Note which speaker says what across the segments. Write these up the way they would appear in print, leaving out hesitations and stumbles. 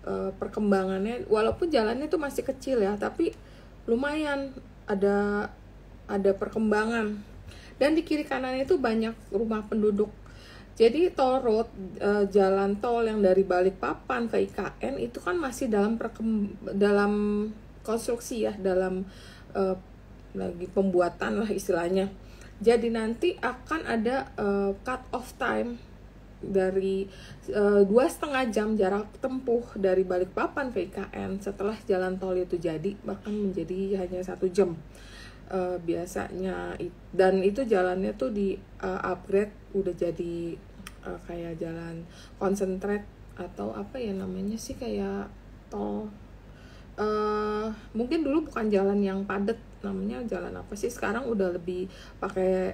Speaker 1: perkembangannya, walaupun jalannya tuh masih kecil ya, tapi lumayan ada perkembangan. Dan di kiri kanan itu banyak rumah penduduk. Jadi tol road, jalan tol yang dari Balikpapan ke IKN itu kan masih dalam konstruksi ya, dalam lagi pembuatan lah istilahnya. Jadi nanti akan ada cut off time dari 2,5 jam jarak tempuh dari Balikpapan ke IKN setelah jalan tol itu jadi, bahkan menjadi hanya 1 jam biasanya. Dan itu jalannya tuh di upgrade, udah jadi kayak jalan concentrate atau apa ya namanya sih, kayak tol. Mungkin dulu bukan jalan yang padat, namanya jalan apa sih sekarang, udah lebih pakai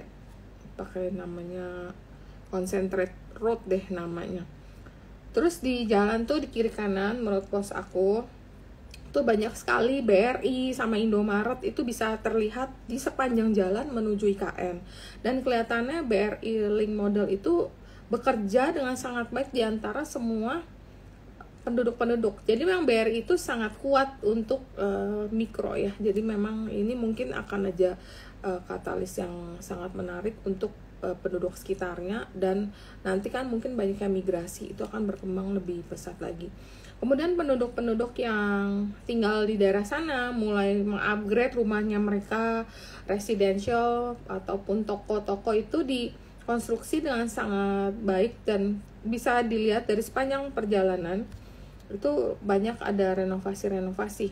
Speaker 1: namanya concentrate road deh namanya. Terus di jalan tuh di kiri kanan menurut pos aku tuh banyak sekali BRI sama Indomaret, itu bisa terlihat di sepanjang jalan menuju IKN. Dan kelihatannya BRI Link Model itu bekerja dengan sangat baik di antara semua penduduk. Jadi memang BRI itu sangat kuat untuk mikro ya. Jadi memang ini mungkin akan aja katalis yang sangat menarik untuk penduduk sekitarnya, dan nanti kan mungkin banyak yang migrasi, itu akan berkembang lebih pesat lagi. Kemudian penduduk yang tinggal di daerah sana mulai mengupgrade rumahnya mereka, residential ataupun toko-toko itu dikonstruksi dengan sangat baik, dan bisa dilihat dari sepanjang perjalanan itu banyak ada renovasi.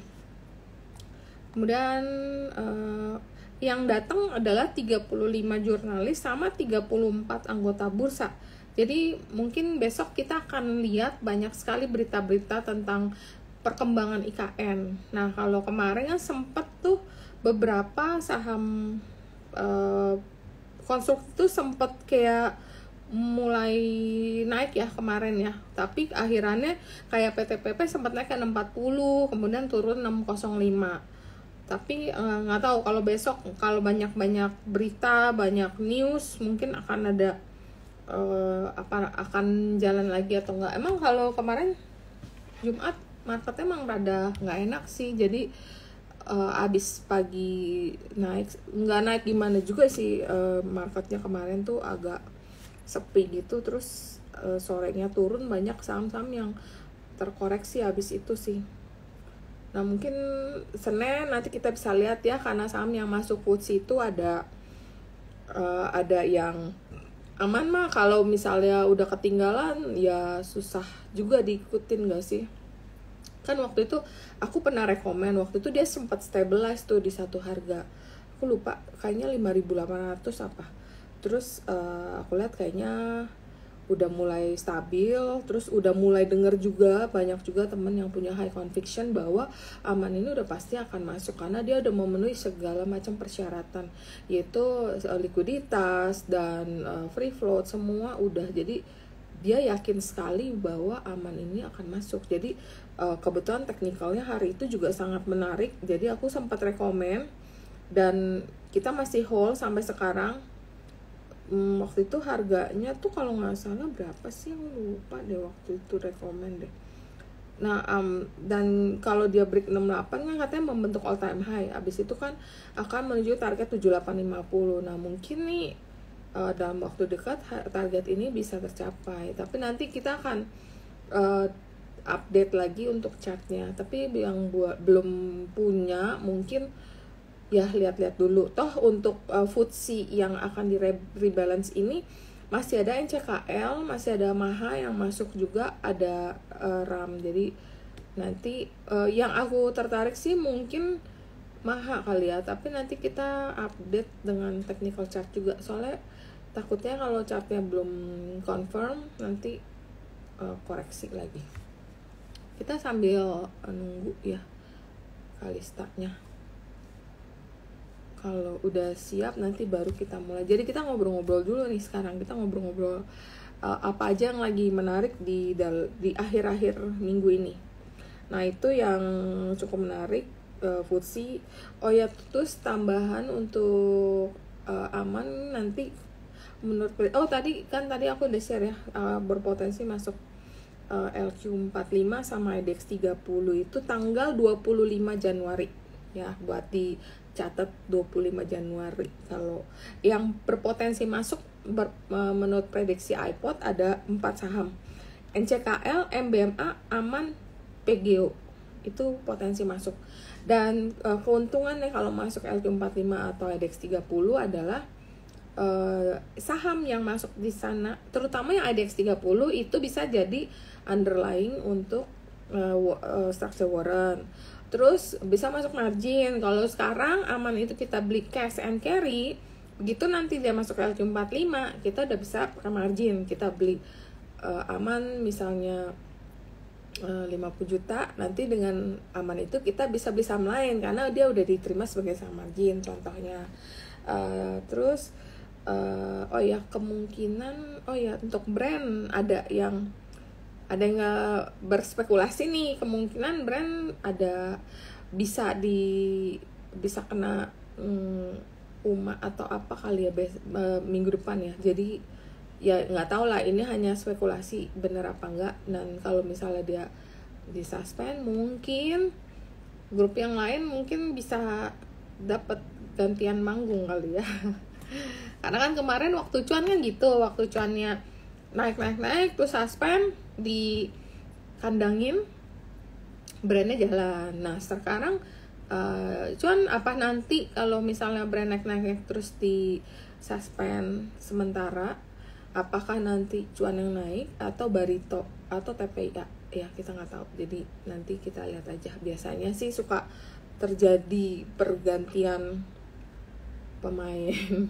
Speaker 1: Kemudian yang datang adalah 35 jurnalis sama 34 anggota bursa. Jadi mungkin besok kita akan lihat banyak sekali berita-berita tentang perkembangan IKN. Nah, kalau kemarin kan sempat tuh beberapa saham konstruksi itu sempat kayak mulai naik ya kemarin ya, tapi akhirannya kayak PTPP sempat naik ke 640, kemudian turun 605. Tapi nggak tahu kalau besok, kalau banyak berita, banyak news, mungkin akan ada akan jalan lagi atau enggak. Emang kalau kemarin Jumat marketnya emang rada nggak enak sih, jadi abis pagi nggak naik gimana juga sih, marketnya kemarin tuh agak sepi gitu. Terus sorenya turun, banyak saham-saham yang terkoreksi habis itu sih. Nah mungkin Senin nanti kita bisa lihat ya, karena saham yang masuk FTSE itu ada yang aman mah. Kalau misalnya udah ketinggalan ya susah juga diikutin gak sih. Kan waktu itu aku pernah rekomen, waktu itu dia sempat stabilize tuh di satu harga, aku lupa kayaknya 5.800 apa. Terus aku lihat kayaknya udah mulai stabil, terus udah mulai denger juga banyak juga temen yang punya high conviction bahwa aman ini udah pasti akan masuk, karena dia udah memenuhi segala macam persyaratan, yaitu likuiditas dan free float semua udah. Jadi dia yakin sekali bahwa aman ini akan masuk. Jadi kebetulan teknikalnya hari itu juga sangat menarik, jadi aku sempat rekomen dan kita masih hold sampai sekarang. Waktu itu harganya tuh kalau nggak salah berapa sih, aku lupa deh waktu itu rekomen deh. Nah dan kalau dia break 68 kan katanya membentuk all time high, abis itu kan akan menuju target 7850. Nah mungkin nih dalam waktu dekat target ini bisa tercapai, tapi nanti kita akan update lagi untuk chartnya. Tapi yang belum punya mungkin ya lihat-lihat dulu. Toh untuk FTSE yang akan di rebalance ini masih ada NCKL, masih ada MAHA yang masuk juga, ada RAM. Jadi nanti yang aku tertarik sih mungkin MAHA kali ya, tapi nanti kita update dengan technical chart juga, soalnya takutnya kalau chartnya belum confirm nanti koreksi lagi. Kita sambil nunggu ya Kalistanya. Kalau udah siap nanti baru kita mulai. Jadi kita ngobrol-ngobrol dulu nih sekarang. Kita ngobrol-ngobrol apa aja yang lagi menarik di akhir-akhir minggu ini. Nah itu yang cukup menarik, FTSE. Oh ya, terus tambahan untuk aman nanti menurut tadi aku udah share ya, berpotensi masuk LQ45 sama IDX30 itu tanggal 25 Januari ya, buat dicatat 25 Januari. Kalau yang berpotensi masuk menurut prediksi iPod ada 4 saham. NCKL, MBMA, Aman, PGO itu potensi masuk. Dan keuntungannya kalau masuk LQ45 atau IDX30 adalah saham yang masuk di sana, terutama yang IDX30 itu bisa jadi underlying untuk structure warrant. Terus bisa masuk margin. Kalau sekarang Aman itu kita beli cash and carry, begitu nanti dia masuk LQ45 kita udah bisa pakai margin. Kita beli Aman misalnya 50 juta, nanti dengan Aman itu kita bisa beli saham lain karena dia udah diterima sebagai saham margin contohnya. Terus kemungkinan untuk brand ada yang berspekulasi nih, kemungkinan brand ada bisa kena UMA atau apa kali ya minggu depan ya. Jadi ya nggak tahu lah, ini hanya spekulasi bener apa enggak. Dan kalau misalnya dia disuspend, mungkin grup yang lain mungkin bisa dapat gantian manggung kali ya. Karena kan kemarin waktu cuan kan gitu, waktu cuannya naik terus suspend, dikandangin, brandnya jalan. Nah sekarang cuan apa nanti kalau misalnya brand naik terus di suspend sementara, apakah nanti cuan yang naik atau Barito atau TPIA ya, kita nggak tahu. Jadi nanti kita lihat aja. Biasanya sih suka terjadi pergantian pemain.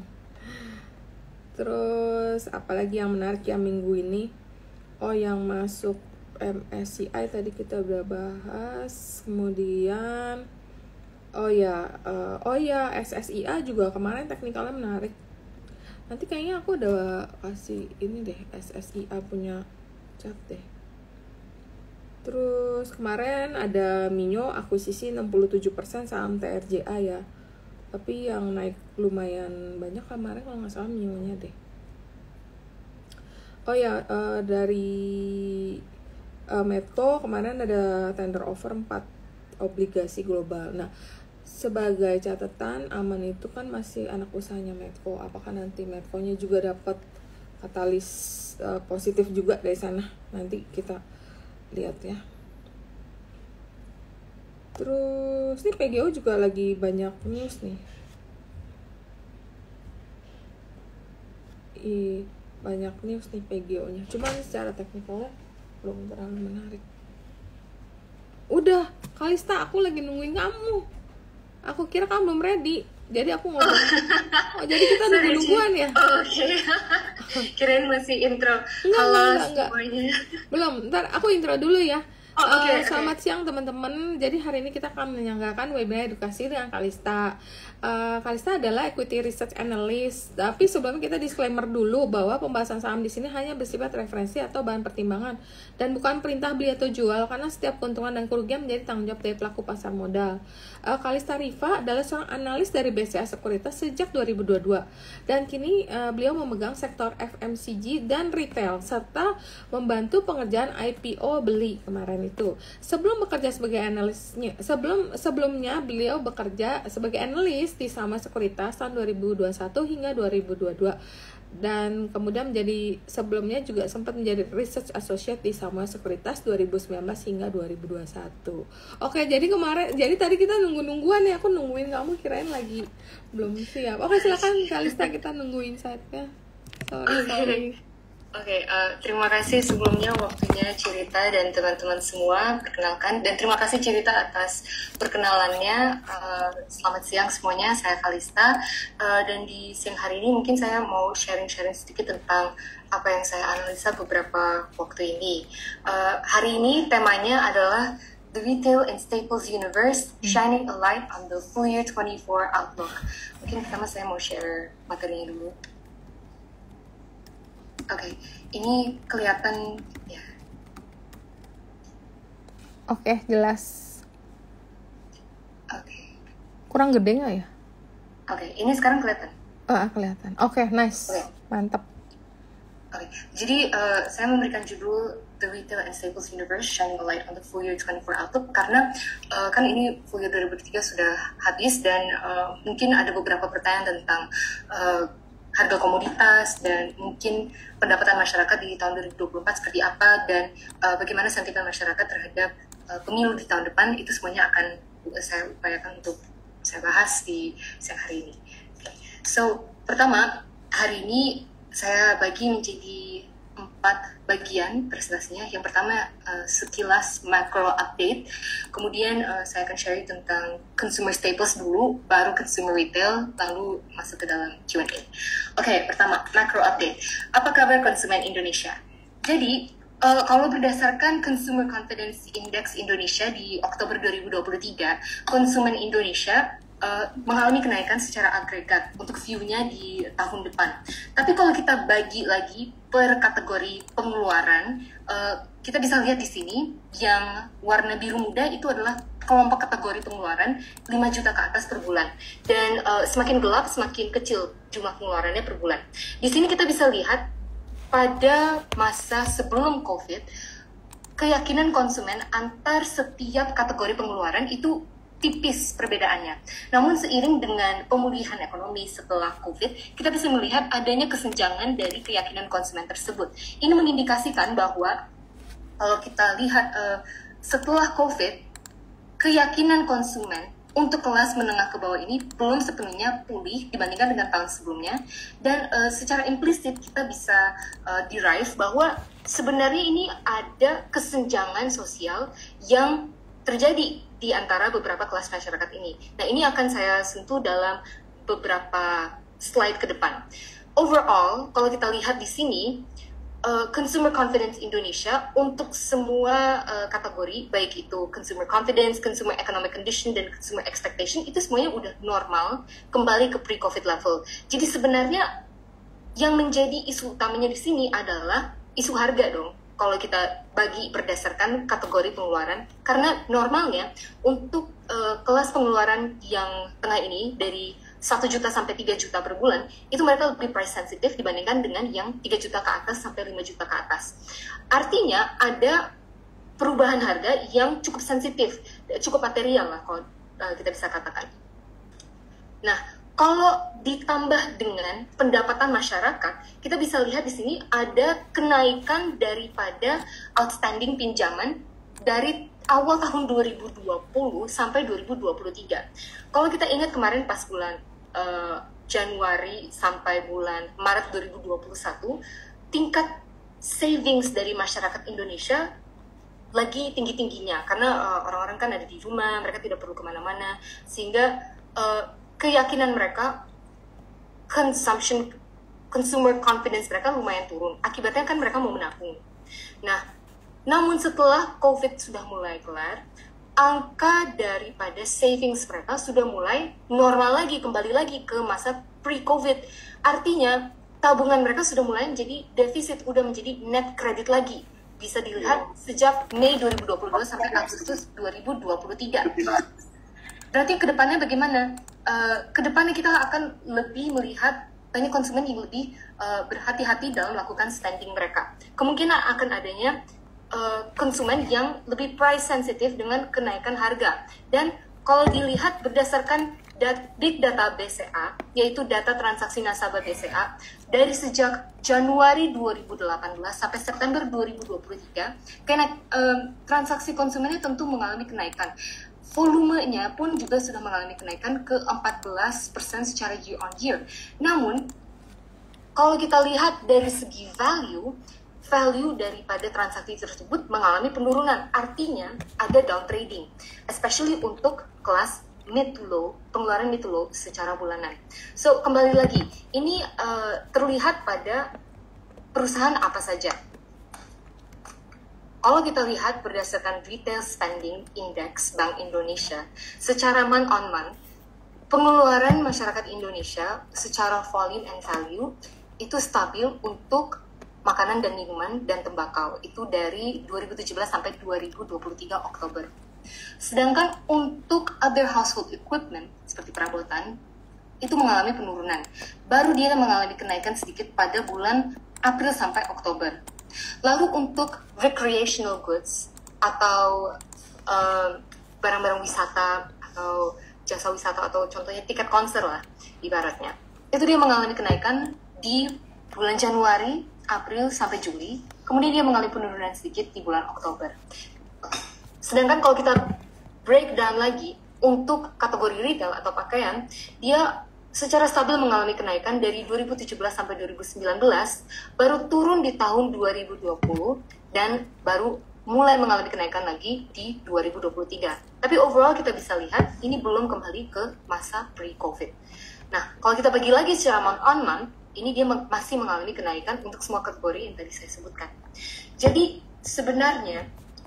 Speaker 1: Terus apalagi yang menarik ya minggu ini? Yang masuk MSCI tadi kita udah bahas. Kemudian SSIA juga kemarin teknikalnya menarik. Nanti kayaknya aku udah kasih ini deh, SSIA punya chat deh. Terus kemarin ada Minyo akuisisi 67% saham TRJA ya. Tapi yang naik lumayan banyak kemarin kalau nggak salah Minyo-nya deh. Dari Medco kemarin ada tender offer 4 obligasi global. Nah, sebagai catatan, Aman itu kan masih anak usahanya Medco. Apakah nanti Medco-nya juga dapat katalis positif juga dari sana? Nanti kita lihat ya. Terus nih PGO juga lagi banyak news nih. Banyak news nih PGO-nya. Cuman secara teknikalnya belum terlalu menarik. Udah, Kalista, aku lagi nungguin kamu. Aku kira kamu belum ready, jadi aku ngomong. Jadi kita nunggu-nungguan ya?
Speaker 2: Oke. Kirain masih intro. Halo semuanya.
Speaker 1: Belum, ntar aku intro dulu ya.
Speaker 2: Selamat
Speaker 1: siang teman-teman. Jadi hari ini kita akan menyelenggarakan webinar edukasi dengan Kalista. Kalista adalah equity research analyst. Tapi sebelumnya kita disclaimer dulu bahwa pembahasan saham di sini hanya bersifat referensi atau bahan pertimbangan dan bukan perintah beli atau jual, karena setiap keuntungan dan kerugian menjadi tanggung jawab dari pelaku pasar modal. Kalista Rifa adalah seorang analis dari BCA Sekuritas sejak 2022 dan kini beliau memegang sektor FMCG dan retail serta membantu pengerjaan IPO beli kemarin itu. Sebelum bekerja sebagai analisnya, sebelumnya beliau bekerja sebagai analis di Sama Sekuritas tahun 2021 hingga 2022. Dan kemudian sebelumnya juga sempat menjadi research associate di Sama Sekuritas 2019 hingga 2021. Oke, jadi tadi kita nungguan ya, aku nungguin kamu, kirain lagi belum siap. Oke, silakan Kalista, kita nungguin insight-nya. Sorry.
Speaker 2: Oke, terima kasih sebelumnya waktunya Cirita dan teman-teman semua. Perkenalkan, dan terima kasih Cirita atas perkenalannya. Selamat siang semuanya, saya Kalista. Dan di siang hari ini mungkin saya mau sharing-sharing sedikit tentang apa yang saya analisa beberapa waktu ini. Hari ini temanya adalah The Retail and Staples Universe, Shining a Light on the Full Year 24 Outlook. Mungkin pertama saya mau share materinya dulu. Oke, ini kelihatan ya.
Speaker 1: Oke, jelas.
Speaker 2: Oke.
Speaker 1: Kurang gede nggak ya?
Speaker 2: Oke, ini sekarang kelihatan.
Speaker 1: Kelihatan. Oke, nice.
Speaker 2: Okay.
Speaker 1: Mantap.
Speaker 2: Oke, jadi saya memberikan judul the Retail and Staples Universe Shining a Light on the Full Year 24 Outlook, karena kan ini full year 2023 sudah habis dan mungkin ada beberapa pertanyaan tentang harga komoditas dan mungkin pendapatan masyarakat di tahun 2024 seperti apa, dan bagaimana sentimen masyarakat terhadap pemilu di tahun depan. Itu semuanya akan saya upayakan untuk saya bahas di siang hari ini. So, pertama, hari ini saya bagi menjadi 4 bagian presentasinya. Yang pertama, sekilas macro update. Kemudian saya akan share tentang consumer staples dulu, baru consumer retail, lalu masuk ke dalam Q&A. Oke, pertama, macro update. Apa kabar konsumen Indonesia? Jadi, kalau berdasarkan Consumer Confidence Index Indonesia di Oktober 2023, konsumen Indonesia mengalami kenaikan secara agregat untuk view-nya di tahun depan. Tapi kalau kita bagi lagi per kategori pengeluaran, kita bisa lihat di sini yang warna biru muda itu adalah kelompok kategori pengeluaran 5 juta ke atas per bulan. Dan semakin gelap, semakin kecil jumlah pengeluarannya per bulan. Di sini kita bisa lihat pada masa sebelum COVID, keyakinan konsumen antar setiap kategori pengeluaran itu tipis perbedaannya. Namun seiring dengan pemulihan ekonomi setelah COVID, kita bisa melihat adanya kesenjangan dari keyakinan konsumen tersebut. Ini mengindikasikan bahwa kalau kita lihat setelah COVID, keyakinan konsumen untuk kelas menengah ke bawah ini belum sepenuhnya pulih dibandingkan dengan tahun sebelumnya. Dan secara implisit kita bisa derive bahwa sebenarnya ini ada kesenjangan sosial yang terjadi di antara beberapa kelas masyarakat ini. Nah, ini akan saya sentuh dalam beberapa slide ke depan. Overall, kalau kita lihat di sini, Consumer Confidence Indonesia untuk semua kategori, baik itu Consumer Confidence, Consumer Economic Condition, dan Consumer Expectation, itu semuanya udah normal, kembali ke pre-COVID level. Jadi sebenarnya yang menjadi isu utamanya di sini adalah isu harga dong, kalau kita bagi berdasarkan kategori pengeluaran. Karena normalnya untuk kelas pengeluaran yang tengah ini dari 1 juta sampai 3 juta per bulan, itu mereka lebih price sensitive dibandingkan dengan yang 3 juta ke atas sampai 5 juta ke atas. Artinya ada perubahan harga yang cukup sensitif, cukup material lah kalau kita bisa katakan. Nah, kalau ditambah dengan pendapatan masyarakat, kita bisa lihat di sini ada kenaikan daripada outstanding pinjaman dari awal tahun 2020 sampai 2023. Kalau kita ingat kemarin pas bulan Januari sampai bulan Maret 2021, tingkat savings dari masyarakat Indonesia lagi tinggi-tingginya, karena orang-orang kan ada di rumah, mereka tidak perlu kemana-mana, sehingga keyakinan mereka, consumer confidence mereka lumayan turun. Akibatnya kan mereka mau menabung. Nah, namun setelah COVID sudah mulai kelar, angka daripada savings mereka sudah mulai normal lagi, kembali lagi ke masa pre-COVID. Artinya, tabungan mereka sudah mulai menjadi defisit, udah menjadi net credit lagi. Bisa dilihat sejak Mei 2022 sampai Agustus 2023. Berarti kedepannya bagaimana? Kedepannya kita akan lebih melihat banyak konsumen yang lebih berhati-hati dalam melakukan spending mereka. Kemungkinan akan adanya konsumen yang lebih price sensitive dengan kenaikan harga. Dan kalau dilihat berdasarkan Big Data BCA, yaitu data transaksi nasabah BCA, dari sejak Januari 2018 sampai September 2023, transaksi konsumennya tentu mengalami kenaikan. Volumenya pun juga sudah mengalami kenaikan ke 14% secara year on year. Namun, kalau kita lihat dari segi value daripada transaksi tersebut mengalami penurunan. Artinya ada down trading, especially untuk kelas mid to low, pengeluaran mid to low secara bulanan. So, kembali lagi, ini terlihat pada perusahaan apa saja. Kalau kita lihat berdasarkan Retail Spending Index Bank Indonesia, secara month on month, pengeluaran masyarakat Indonesia secara volume and value itu stabil untuk makanan dan minuman dan tembakau. Itu dari 2017 sampai 2023 Oktober. Sedangkan untuk other household equipment seperti perabotan itu mengalami penurunan. Baru dia mengalami kenaikan sedikit pada bulan April sampai Oktober. Lalu untuk recreational goods atau barang-barang wisata atau jasa wisata atau contohnya tiket konser lah ibaratnya, itu dia mengalami kenaikan di bulan Januari, April sampai Juli, kemudian dia mengalami penurunan sedikit di bulan Oktober. Sedangkan kalau kita breakdown lagi untuk kategori retail atau pakaian, dia secara stabil mengalami kenaikan dari 2017 sampai 2019, baru turun di tahun 2020, dan baru mulai mengalami kenaikan lagi di 2023. Tapi overall kita bisa lihat ini belum kembali ke masa pre-COVID. Nah, kalau kita bagi lagi secara month on month, ini dia masih mengalami kenaikan untuk semua kategori yang tadi saya sebutkan. Jadi sebenarnya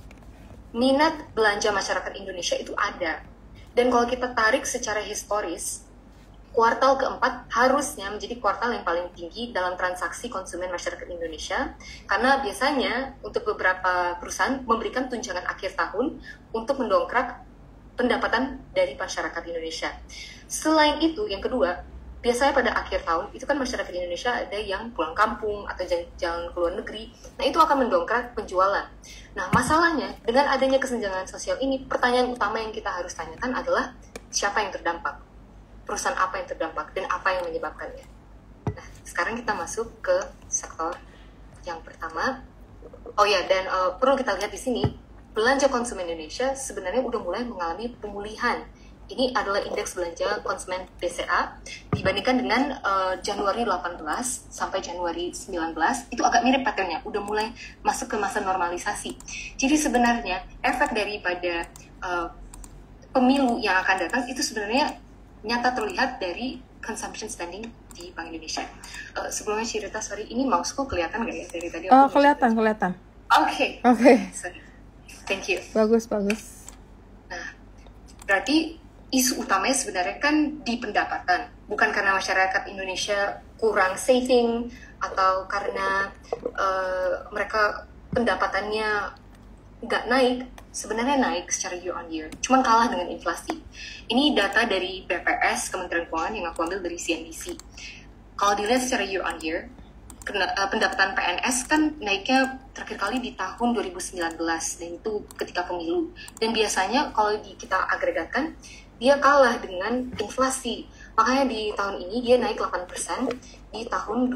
Speaker 2: minat belanja masyarakat Indonesia itu ada. Dan kalau kita tarik secara historis, kuartal keempat harusnya menjadi kuartal yang paling tinggi dalam transaksi konsumen masyarakat Indonesia, karena biasanya untuk beberapa perusahaan memberikan tunjangan akhir tahun untuk mendongkrak pendapatan dari masyarakat Indonesia. Selain itu, yang kedua, biasanya pada akhir tahun itu kan masyarakat Indonesia ada yang pulang kampung atau jalan ke luar negeri. Nah, itu akan mendongkrak penjualan. Nah, masalahnya dengan adanya kesenjangan sosial ini, pertanyaan utama yang kita harus tanyakan adalah siapa yang terdampak? Perusahaan apa yang terdampak dan apa yang menyebabkannya? Nah, sekarang kita masuk ke sektor yang pertama. Oh ya, dan perlu kita lihat di sini, belanja konsumen Indonesia sebenarnya udah mulai mengalami pemulihan. Ini adalah indeks belanja konsumen BCA dibandingkan dengan Januari 18 sampai Januari 19, itu agak mirip patternnya, udah mulai masuk ke masa normalisasi. Jadi sebenarnya efek daripada pemilu yang akan datang itu sebenarnya nyata terlihat dari consumption spending di Bank Indonesia. Sebelumnya cerita, sorry, ini mouseku kelihatan nggak ya dari tadi?
Speaker 1: Oh, kelihatan.
Speaker 2: Oke. Sorry. Thank you.
Speaker 1: Bagus.
Speaker 2: Nah, berarti isu utamanya sebenarnya kan di pendapatan, bukan karena masyarakat Indonesia kurang saving atau karena mereka pendapatannya nggak naik. Sebenarnya naik secara year on year, cuman kalah dengan inflasi. Ini data dari BPS, Kementerian Keuangan, yang aku ambil dari CNBC. Kalau dilihat secara year on year, pendapatan PNS kan naiknya terakhir kali di tahun 2019, dan itu ketika pemilu. Dan biasanya kalau kita agregatkan, dia kalah dengan inflasi. Makanya di tahun ini dia naik 8% di tahun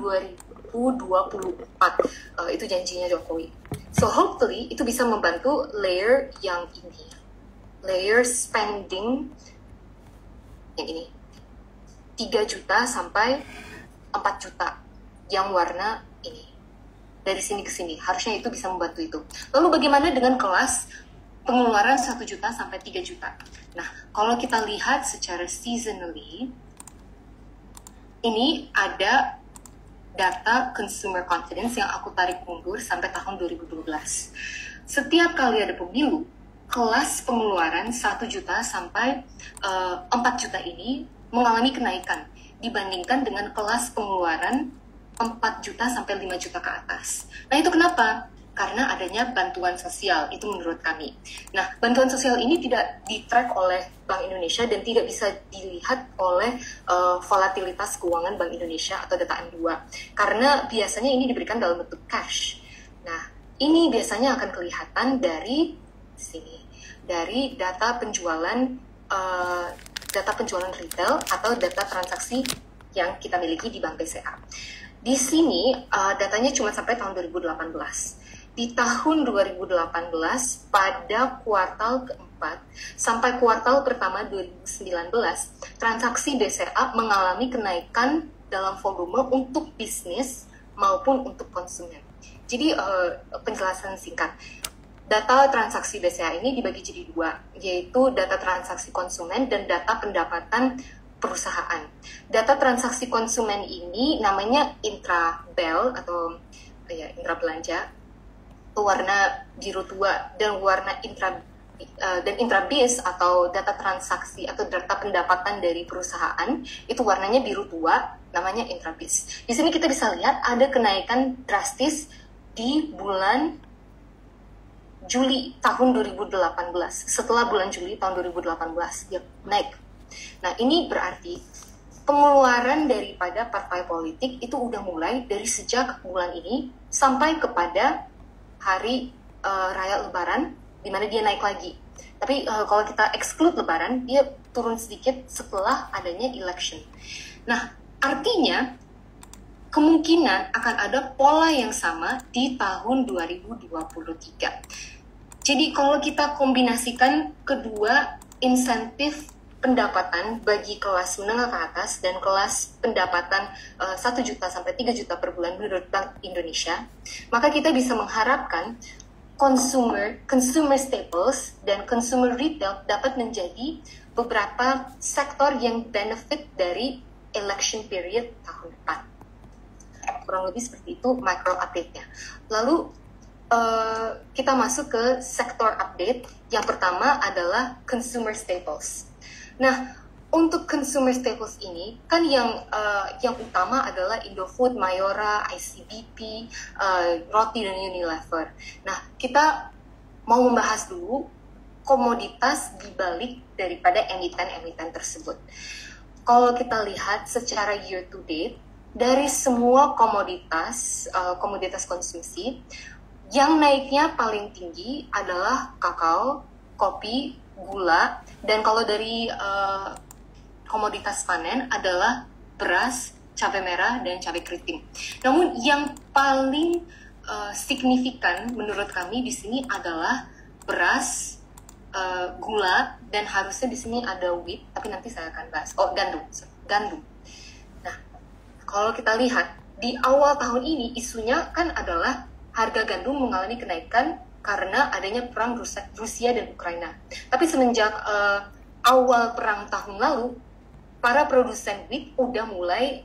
Speaker 2: 2024. Itu janjinya Jokowi. So hopefully itu bisa membantu layer yang ini, layer spending yang ini, 3 juta sampai 4 juta yang warna ini. Dari sini ke sini, harusnya itu bisa membantu itu. Lalu bagaimana dengan kelas pengeluaran 1 juta sampai 3 juta? Nah, kalau kita lihat secara seasonally, ini ada data consumer confidence yang aku tarik mundur sampai tahun 2012. Setiap kali ada pemilu, kelas pengeluaran 1 juta sampai 4 juta ini mengalami kenaikan dibandingkan dengan kelas pengeluaran 4 juta sampai 5 juta ke atas. Nah, itu kenapa? Karena adanya bantuan sosial, itu menurut kami. Nah, bantuan sosial ini tidak di-track oleh Bank Indonesia dan tidak bisa dilihat oleh volatilitas keuangan Bank Indonesia atau data M2. Karena biasanya ini diberikan dalam bentuk cash. Nah, ini biasanya akan kelihatan dari sini, dari data penjualan retail atau data transaksi yang kita miliki di Bank BCA. Di sini datanya cuma sampai tahun 2018. Di tahun 2018, pada kuartal keempat sampai kuartal pertama 2019, transaksi BCA mengalami kenaikan dalam volume untuk bisnis maupun untuk konsumen. Jadi penjelasan singkat, data transaksi BCA ini dibagi jadi 2, yaitu data transaksi konsumen dan data pendapatan perusahaan. Data transaksi konsumen ini namanya intra-BEL atau intra belanja, warna biru tua, dan warna intra-bis atau data transaksi atau data pendapatan dari perusahaan itu warnanya biru tua, namanya intra-bis. Di sini kita bisa lihat ada kenaikan drastis di bulan Juli tahun 2018. Setelah bulan Juli tahun 2018 dia naik. Nah, ini berarti pengeluaran daripada partai politik itu udah mulai dari sejak bulan ini sampai kepada hari raya Lebaran, di mana dia naik lagi. Tapi kalau kita exclude Lebaran, dia turun sedikit setelah adanya election. Nah, artinya kemungkinan akan ada pola yang sama di tahun 2023. Jadi kalau kita kombinasikan kedua insentif pendapatan bagi kelas menengah ke atas dan kelas pendapatan 1 juta sampai 3 juta per bulan menurut Bank Indonesia, maka kita bisa mengharapkan consumer staples dan consumer retail dapat menjadi beberapa sektor yang benefit dari election period tahun depan. Kurang lebih seperti itu micro update-nya. Lalu kita masuk ke sektor update. Yang pertama adalah consumer staples. Nah, untuk consumer staples ini kan yang utama adalah Indofood, Mayora, ICBP, Roti dan Unilever. Nah, kita mau membahas dulu komoditas di balik daripada emiten-emiten tersebut. Kalau kita lihat secara year to date, dari semua komoditas konsumsi, yang naiknya paling tinggi adalah kakao, kopi, gula, dan kalau dari komoditas panen adalah beras, cabai merah, dan cabai keriting. Namun yang paling signifikan menurut kami di sini adalah beras, gula, dan harusnya di sini ada wheat, tapi nanti saya akan bahas. Gandum. Nah, kalau kita lihat di awal tahun ini isunya kan adalah harga gandum mengalami kenaikan karena adanya perang Rusia dan Ukraina. Tapi semenjak awal perang tahun lalu, para produsen wheat udah mulai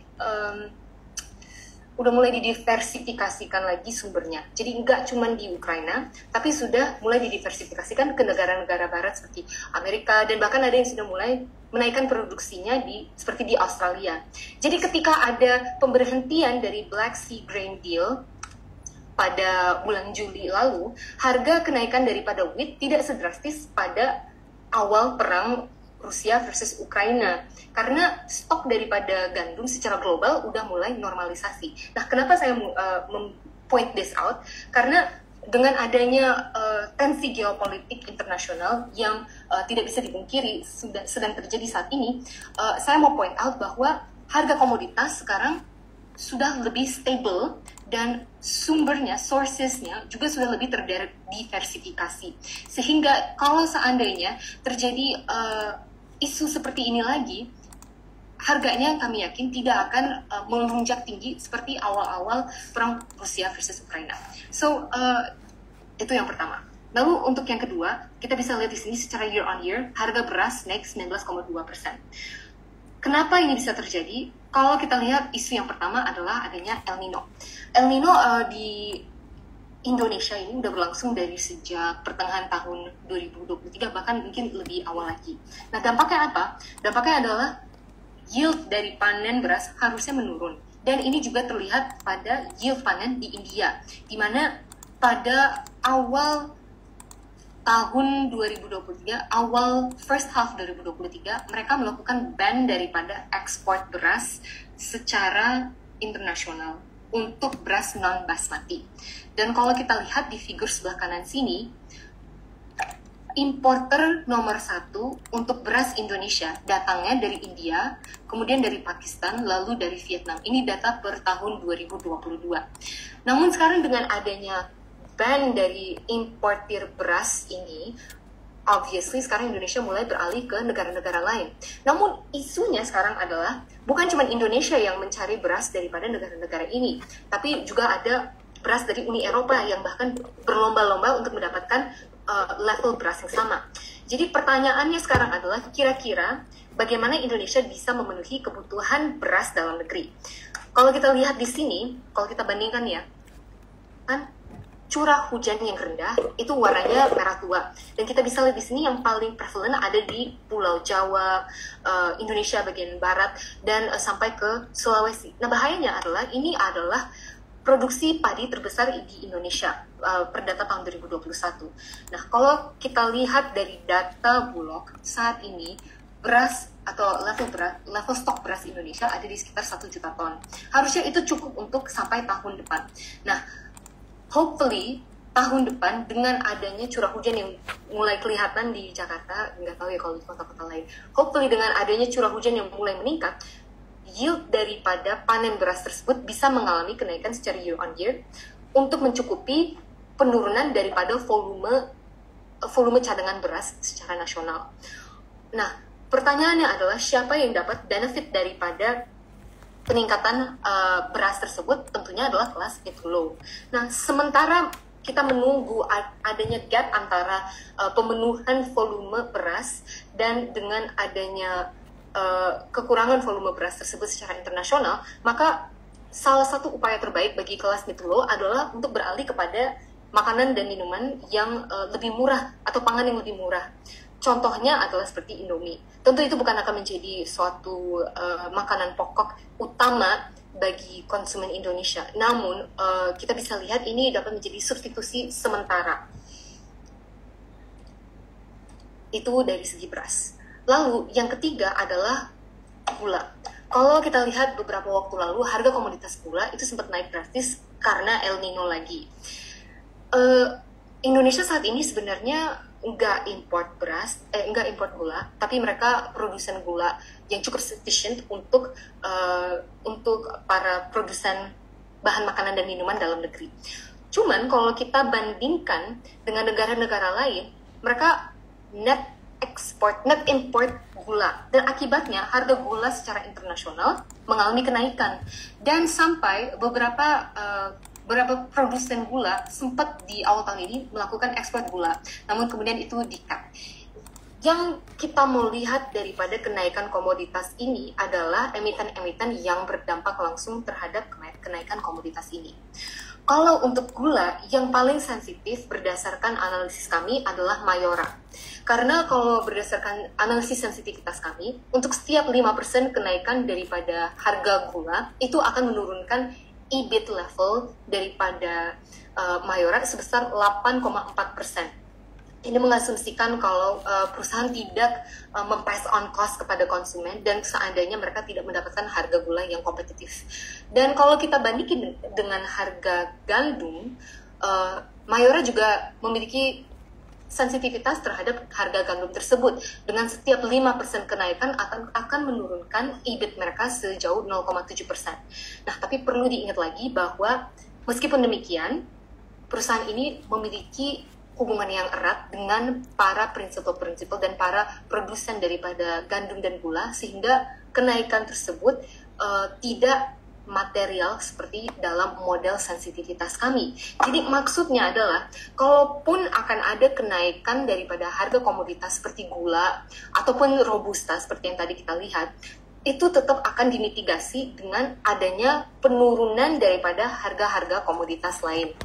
Speaker 2: didiversifikasikan lagi sumbernya. Jadi nggak cuma di Ukraina, tapi sudah mulai didiversifikasikan ke negara-negara barat seperti Amerika, dan bahkan ada yang sudah mulai menaikkan produksinya seperti di Australia. Jadi ketika ada pemberhentian dari Black Sea Grain Deal pada bulan Juli lalu, harga kenaikan daripada wheat tidak sedrastis pada awal perang Rusia versus Ukraina, karena stok daripada gandum secara global udah mulai normalisasi. Nah, kenapa saya point this out? Karena dengan adanya tensi geopolitik internasional yang tidak bisa dipungkiri sedang terjadi saat ini, saya mau point out bahwa harga komoditas sekarang sudah lebih stable dan sumbernya, sourcesnya juga sudah lebih terdiversifikasi. Sehingga kalau seandainya terjadi isu seperti ini lagi, harganya kami yakin tidak akan melonjak tinggi seperti awal-awal perang Rusia versus Ukraina. So, itu yang pertama. Lalu untuk yang kedua, kita bisa lihat di sini secara year on year, harga beras naik 19,2%. Kenapa ini bisa terjadi? Kalau kita lihat isu yang pertama adalah adanya El Nino. El Nino di Indonesia ini udah berlangsung dari sejak pertengahan tahun 2023, bahkan mungkin lebih awal lagi. Nah, dampaknya apa? Dampaknya adalah yield dari panen beras harusnya menurun. Dan ini juga terlihat pada yield panen di India, di mana pada awal tahun 2023, awal first half 2023, mereka melakukan ban daripada ekspor beras secara internasional untuk beras non-basmati. Dan kalau kita lihat di figur sebelah kanan sini, importer nomor 1 untuk beras Indonesia datangnya dari India, kemudian dari Pakistan, lalu dari Vietnam. Ini data per tahun 2022. Namun sekarang dengan adanya ban dari importir beras ini, obviously sekarang Indonesia mulai beralih ke negara-negara lain. Namun isunya sekarang adalah bukan cuma Indonesia yang mencari beras daripada negara-negara ini, tapi juga ada beras dari Uni Eropa yang bahkan berlomba-lomba untuk mendapatkan level beras yang sama. Jadi pertanyaannya sekarang adalah kira-kira bagaimana Indonesia bisa memenuhi kebutuhan beras dalam negeri. Kalau kita lihat di sini, kalau kita bandingkan ya, kan curah hujan yang rendah itu warnanya merah tua, dan kita bisa lihat di sini yang paling prevalent ada di Pulau Jawa, Indonesia bagian barat, dan sampai ke Sulawesi. Nah, bahayanya adalah ini adalah produksi padi terbesar di Indonesia per data tahun 2021. Nah, kalau kita lihat dari data Bulog saat ini, beras atau level stok beras Indonesia ada di sekitar 1 juta ton. Harusnya itu cukup untuk sampai tahun depan. Nah, hopefully tahun depan dengan adanya curah hujan yang mulai kelihatan di Jakarta, nggak tahu ya kalau di kota-kota lain, hopefully dengan adanya curah hujan yang mulai meningkat, yield daripada panen beras tersebut bisa mengalami kenaikan secara year on year untuk mencukupi penurunan daripada volume cadangan beras secara nasional. Nah, pertanyaannya adalah siapa yang dapat benefit daripada peningkatan beras tersebut? Tentunya adalah kelas mid to low. Nah, sementara kita menunggu adanya gap antara pemenuhan volume beras dan dengan adanya kekurangan volume beras tersebut secara internasional, maka salah satu upaya terbaik bagi kelas mid to low adalah untuk beralih kepada makanan dan minuman yang lebih murah atau pangan yang lebih murah. Contohnya adalah seperti Indomie. Tentu itu bukan akan menjadi suatu makanan pokok utama bagi konsumen Indonesia. Namun, kita bisa lihat ini dapat menjadi substitusi sementara. Itu dari segi beras. Lalu, yang ketiga adalah gula. Kalau kita lihat beberapa waktu lalu, harga komoditas gula itu sempat naik drastis karena El Nino lagi. Indonesia saat ini sebenarnya nggak import gula, tapi mereka produsen gula yang cukup sufficient untuk para produsen bahan makanan dan minuman dalam negeri. Cuman kalau kita bandingkan dengan negara-negara lain, mereka net import gula, dan akibatnya harga gula secara internasional mengalami kenaikan, dan sampai beberapa produsen gula sempat di awal tahun ini melakukan ekspor gula, namun kemudian itu di-cut. Yang kita mau lihat daripada kenaikan komoditas ini adalah emiten-emiten yang berdampak langsung terhadap kenaikan komoditas ini. Kalau untuk gula, yang paling sensitif berdasarkan analisis kami adalah Mayora. Karena kalau berdasarkan analisis sensitivitas kami, untuk setiap 5% kenaikan daripada harga gula, itu akan menurunkan EBIT level daripada Mayora sebesar 8,4%. Ini mengasumsikan kalau perusahaan tidak mem-pass on cost kepada konsumen dan seandainya mereka tidak mendapatkan harga gula yang kompetitif. Dan kalau kita bandingkan dengan harga gandum, Mayora juga memiliki sensitivitas terhadap harga gandum tersebut. Dengan setiap 5% kenaikan akan menurunkan EBIT mereka sejauh 0,7%. Nah, tapi perlu diingat lagi bahwa meskipun demikian, perusahaan ini memiliki hubungan yang erat dengan para prinsipal dan para produsen daripada gandum dan gula, sehingga kenaikan tersebut tidak material seperti dalam model sensitivitas kami. Jadi maksudnya adalah, kalaupun akan ada kenaikan daripada harga komoditas seperti gula ataupun robusta seperti yang tadi kita lihat, itu tetap akan dimitigasi dengan adanya penurunan daripada harga-harga komoditas lain.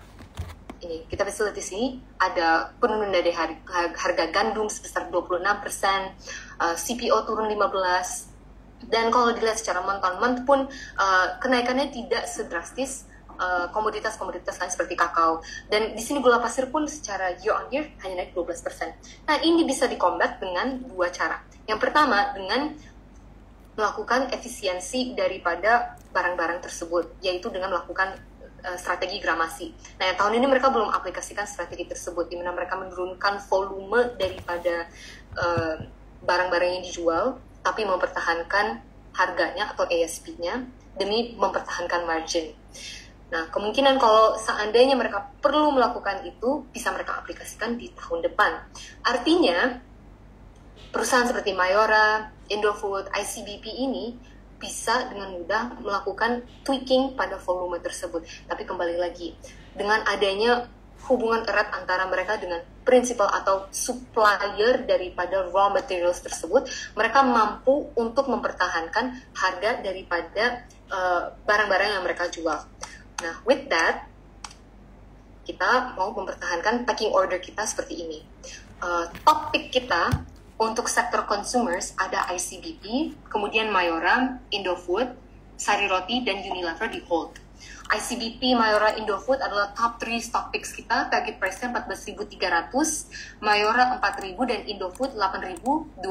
Speaker 2: Ini kita bisa lihat di sini ada penurunan dari harga gandum sebesar 26%, CPO turun 15%. Dan kalau dilihat secara month-on-month pun kenaikannya tidak sedrastis komoditas-komoditas lain seperti kakao. Dan di sini gula pasir pun secara year-on-year hanya naik 12%. Nah, ini bisa dikombat dengan dua cara. Yang pertama, dengan melakukan efisiensi daripada barang-barang tersebut, yaitu dengan melakukan strategi gramasi. Nah, tahun ini mereka belum aplikasikan strategi tersebut, di mana mereka menurunkan volume daripada barang-barang yang dijual, tapi mempertahankan harganya atau ASP-nya demi mempertahankan margin. Nah, kemungkinan kalau seandainya mereka perlu melakukan itu, bisa mereka aplikasikan di tahun depan. Artinya, perusahaan seperti Mayora, Indofood, ICBP ini bisa dengan mudah melakukan tweaking pada volume tersebut. Tapi kembali lagi, dengan adanya hubungan erat antara mereka dengan prinsipal atau supplier daripada raw materials tersebut, mereka mampu untuk mempertahankan harga daripada barang-barang yang mereka jual. Nah, with that, kita mau mempertahankan packing order kita seperti ini. Topik kita untuk sektor consumers ada ICBP, kemudian Mayora, Indofood, Sari Roti, dan Unilever di hold. ICBP, Mayora, Indofood adalah top 3 stock picks kita. Target price-nya 14.300, Mayora 4.000 dan Indofood 8.270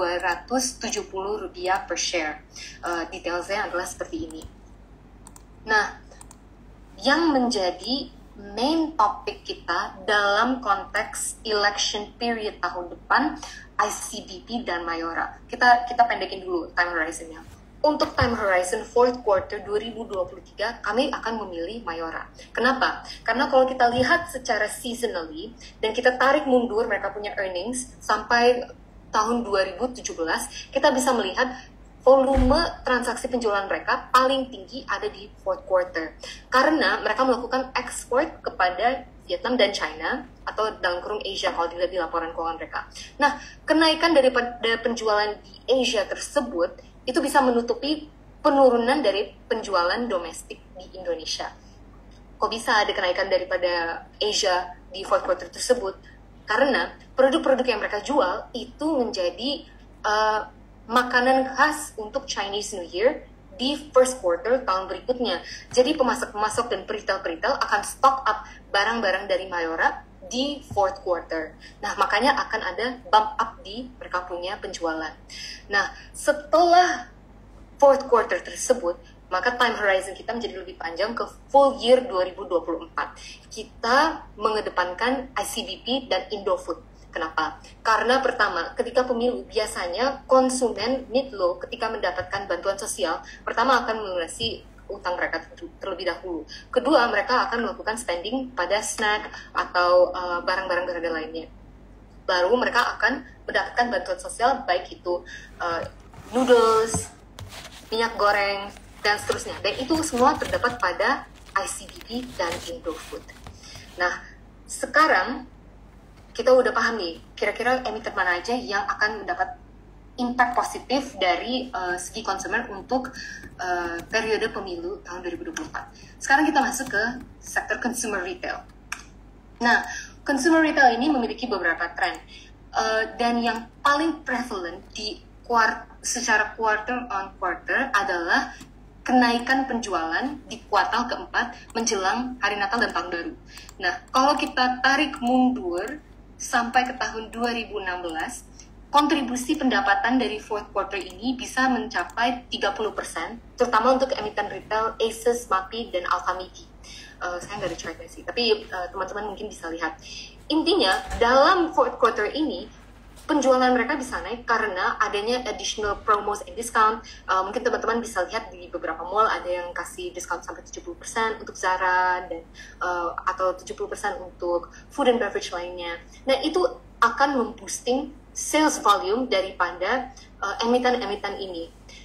Speaker 2: rupiah per share. Detailnya adalah seperti ini. Nah, yang menjadi main topik kita dalam konteks election period tahun depan, ICBP dan Mayora. Kita pendekin dulu time horizon-nya. Untuk time horizon fourth quarter 2023, kami akan memilih Mayora. Kenapa? Karena kalau kita lihat secara seasonally, dan kita tarik mundur mereka punya earnings sampai tahun 2017, kita bisa melihat volume transaksi penjualan mereka paling tinggi ada di fourth quarter. Karena mereka melakukan ekspor kepada Vietnam dan China, atau dalam kurung Asia kalau dilihat di laporan keuangan mereka. Nah, kenaikan daripada penjualan di Asia tersebut itu bisa menutupi penurunan dari penjualan domestik di Indonesia. Kok bisa ada kenaikan daripada Asia di fourth quarter tersebut? Karena produk-produk yang mereka jual itu menjadi makanan khas untuk Chinese New Year di first quarter tahun berikutnya. Jadi pemasok-pemasok dan peritel-peritel akan stock up barang-barang dari Mayora di fourth quarter. Nah, makanya akan ada bump up di mereka punya penjualan. Nah, setelah fourth quarter tersebut, maka time horizon kita menjadi lebih panjang ke full year 2024. Kita mengedepankan ICBP dan Indofood. Kenapa? Karena pertama, ketika pemilu biasanya konsumen mid low ketika mendapatkan bantuan sosial, pertama akan melunasi utang mereka terlebih dahulu. Kedua, mereka akan melakukan spending pada snack atau barang-barang berharga lainnya. Baru mereka akan mendapatkan bantuan sosial, baik itu noodles, minyak goreng, dan seterusnya. Dan itu semua terdapat pada ICBP dan Indofood. Nah, sekarang kita udah paham nih, kira-kira emiten mana aja yang akan mendapat impact positif dari segi konsumen untuk periode pemilu tahun 2024. Sekarang kita masuk ke sektor consumer retail. Nah, consumer retail ini memiliki beberapa tren. Dan yang paling prevalent di secara quarter on quarter adalah kenaikan penjualan di kuartal keempat menjelang hari Natal dan Tahun Baru. Nah, kalau kita tarik mundur sampai ke tahun 2016, kontribusi pendapatan dari fourth quarter ini bisa mencapai 30%, terutama untuk emiten retail Asus, Mapi, dan Alfamidi. Saya nggak ada chart-nya sih, tapi teman-teman mungkin bisa lihat. Intinya, dalam fourth quarter ini, penjualan mereka bisa naik karena adanya additional promos and discount. Mungkin teman-teman bisa lihat di beberapa mall ada yang kasih diskon sampai 70% untuk Zara, dan atau 70% untuk food and beverage lainnya. Nah, itu akan memboosting sales volume daripada emiten-emiten ini.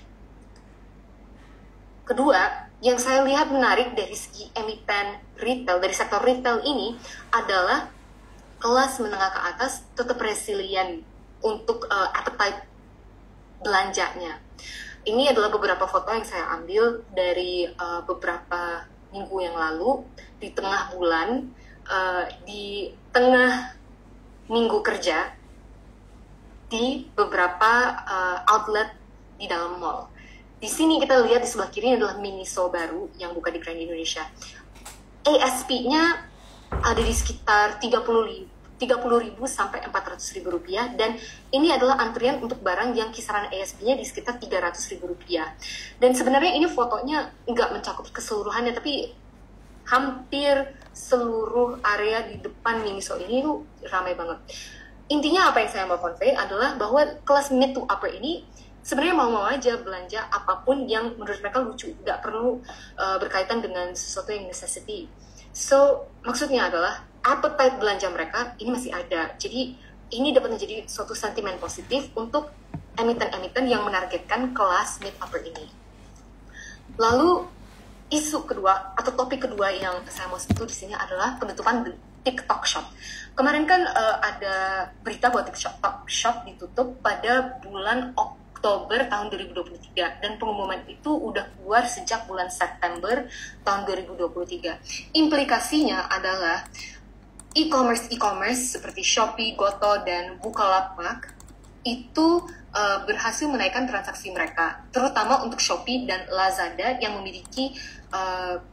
Speaker 2: Kedua, yang saya lihat menarik dari segi emiten retail, dari sektor retail ini adalah kelas menengah ke atas tetap resilient untuk appetite belanjanya. Ini adalah beberapa foto yang saya ambil dari beberapa minggu yang lalu di tengah bulan, di tengah minggu kerja, di beberapa outlet di dalam mall. Di sini kita lihat di sebelah kiri adalah Miniso baru yang buka di Grand Indonesia. ASP-nya ada di sekitar 30.000 sampai 400.000 rupiah, dan ini adalah antrian untuk barang yang kisaran ASP-nya di sekitar 300.000 rupiah. Dan sebenarnya ini fotonya nggak mencakup keseluruhannya, tapi hampir seluruh area di depan Miniso ini tuh ramai banget. Intinya apa yang saya mau convey adalah bahwa kelas mid to upper ini sebenarnya mau-mau aja belanja apapun yang menurut mereka lucu, nggak perlu berkaitan dengan sesuatu yang necessity. So, maksudnya adalah appetite belanja mereka ini masih ada. Jadi, ini dapat menjadi suatu sentimen positif untuk emiten-emiten yang menargetkan kelas mid upper ini. Lalu, isu kedua atau topik kedua yang saya mau sentuh di sini adalah penutupan TikTok Shop. Kemarin kan ada berita bahwa TikTok Shop ditutup pada bulan Oktober tahun 2023, dan pengumuman itu udah keluar sejak bulan September tahun 2023. Implikasinya adalah e-commerce seperti Shopee, Goto, dan Bukalapak itu berhasil menaikkan transaksi mereka, terutama untuk Shopee dan Lazada yang memiliki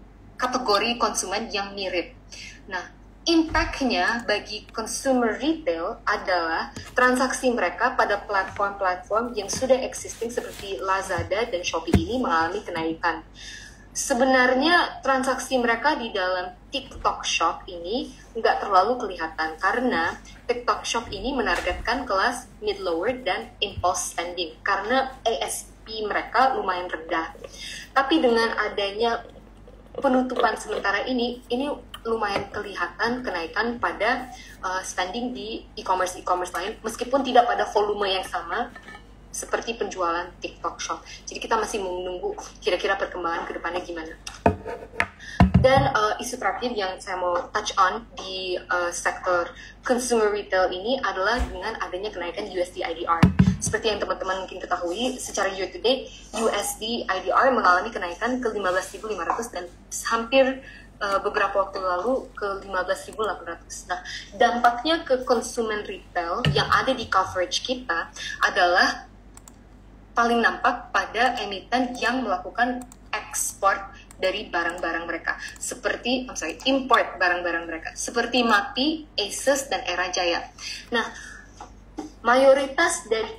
Speaker 2: kategori konsumen yang mirip. Nah, impact-nya bagi consumer retail adalah transaksi mereka pada platform-platform yang sudah existing seperti Lazada dan Shopee ini mengalami kenaikan. Sebenarnya transaksi mereka di dalam TikTok Shop ini nggak terlalu kelihatan karena TikTok Shop ini menargetkan kelas mid-lower dan impulse spending karena ASP mereka lumayan rendah. Tapi dengan adanya penutupan sementara ini lumayan kelihatan kenaikan pada spending di e-commerce lain meskipun tidak pada volume yang sama seperti penjualan TikTok Shop. Jadi kita masih menunggu kira-kira perkembangan ke depannya gimana. Dan isu terakhir yang saya mau touch on di sektor consumer retail ini adalah dengan adanya kenaikan USD IDR. Seperti yang teman-teman mungkin ketahui, secara year to date USD IDR mengalami kenaikan ke 15.500 dan hampir beberapa waktu lalu ke 15.800. Nah, dampaknya ke konsumen retail yang ada di coverage kita adalah paling nampak pada emiten yang melakukan ekspor dari barang-barang mereka, seperti import barang-barang mereka, seperti MAPI, ASUS, dan Era Jaya. Nah, mayoritas dari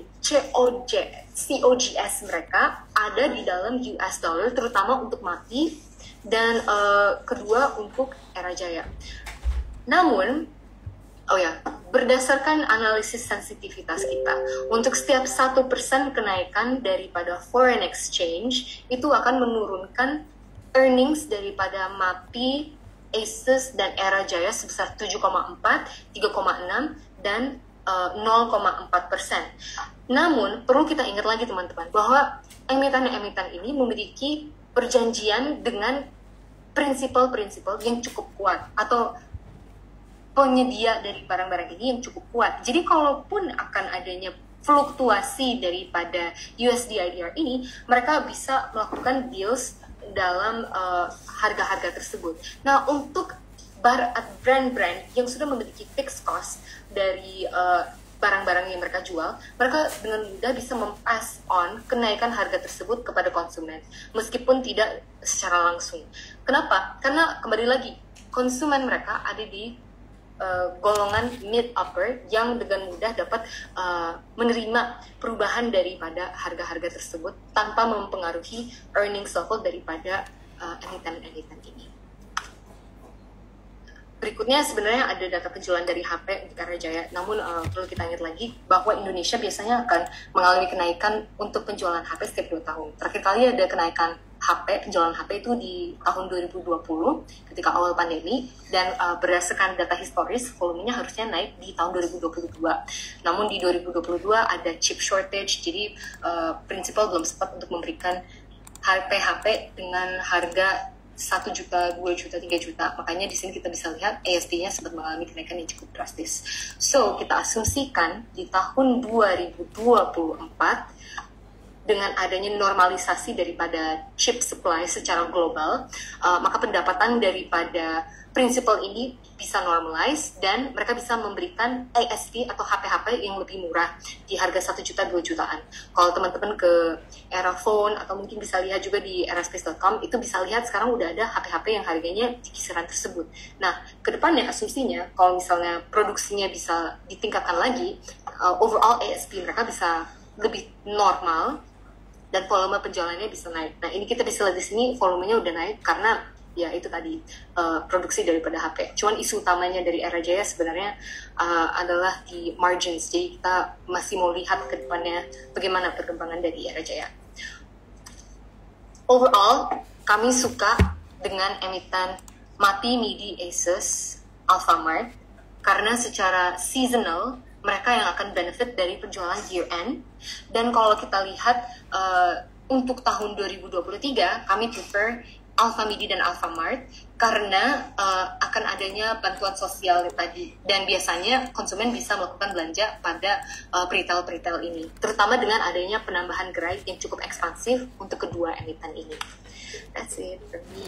Speaker 2: COGS mereka ada di dalam US dollar, terutama untuk MAPI, dan kedua untuk Era Jaya. Namun, berdasarkan analisis sensitivitas kita, untuk setiap 1% kenaikan daripada foreign exchange, itu akan menurunkan earnings daripada MAPI, ASUS, dan Era Jaya sebesar 7,4, 3,6, dan 0,4%. Namun, perlu kita ingat lagi teman-teman, bahwa emiten-emiten ini memiliki perjanjian dengan prinsipal-prinsipal yang cukup kuat, atau penyedia dari barang-barang ini yang cukup kuat. Jadi kalaupun akan adanya fluktuasi daripada USD IDR ini, mereka bisa melakukan deals dalam harga-harga tersebut. Nah, untuk brand-brand yang sudah memiliki fixed cost dari barang-barang yang mereka jual, mereka dengan mudah bisa mem-pass on kenaikan harga tersebut kepada konsumen, meskipun tidak secara langsung. Kenapa? Karena kembali lagi, konsumen mereka ada di golongan mid-upper yang dengan mudah dapat menerima perubahan daripada harga-harga tersebut tanpa mempengaruhi earnings level daripada emiten-emiten ini. Berikutnya sebenarnya ada data penjualan dari HP untuk Era Jaya, namun perlu kita ingat lagi bahwa Indonesia biasanya akan mengalami kenaikan untuk penjualan HP setiap 2 tahun. Terakhir kali ada kenaikan HP, penjualan HP itu di tahun 2020 ketika awal pandemi, dan berdasarkan data historis volumenya harusnya naik di tahun 2022. Namun di 2022 ada chip shortage, jadi prinsipal belum sempat untuk memberikan HP dengan harga 1 juta, 2 juta, 3 juta. Makanya di sini kita bisa lihat ASP-nya sempat mengalami kenaikan yang cukup drastis. So, kita asumsikan di tahun 2024 dengan adanya normalisasi daripada chip supply secara global, maka pendapatan daripada prinsipal ini bisa normalize dan mereka bisa memberikan ASP atau HP-HP yang lebih murah di harga 1 juta, 2 jutaan. Kalau teman-teman ke Era Phone atau mungkin bisa lihat juga di eraspace.com, itu bisa lihat sekarang udah ada HP-HP yang harganya di kisaran tersebut. Nah, kedepannya asumsinya kalau misalnya produksinya bisa ditingkatkan lagi, overall ASP mereka bisa lebih normal dan volume penjualannya bisa naik. Nah, ini kita bisa lihat di sini volumenya udah naik karena ya itu tadi produksi daripada HP. Cuman isu utamanya dari Era Jaya sebenarnya adalah di margins. Jadi kita masih mau lihat ke depannya bagaimana perkembangan dari Era Jaya. Overall, kami suka dengan emiten MAPI, MIDI, ASUS, Alfamart karena secara seasonal mereka yang akan benefit dari penjualan year end. Dan kalau kita lihat untuk tahun 2023, kami prefer Alfamidi dan Alfamart karena akan adanya bantuan sosial tadi. Dan biasanya konsumen bisa melakukan belanja pada peritel-peritel ini, terutama dengan adanya penambahan gerai yang cukup ekspansif untuk kedua emiten ini. That's it for me.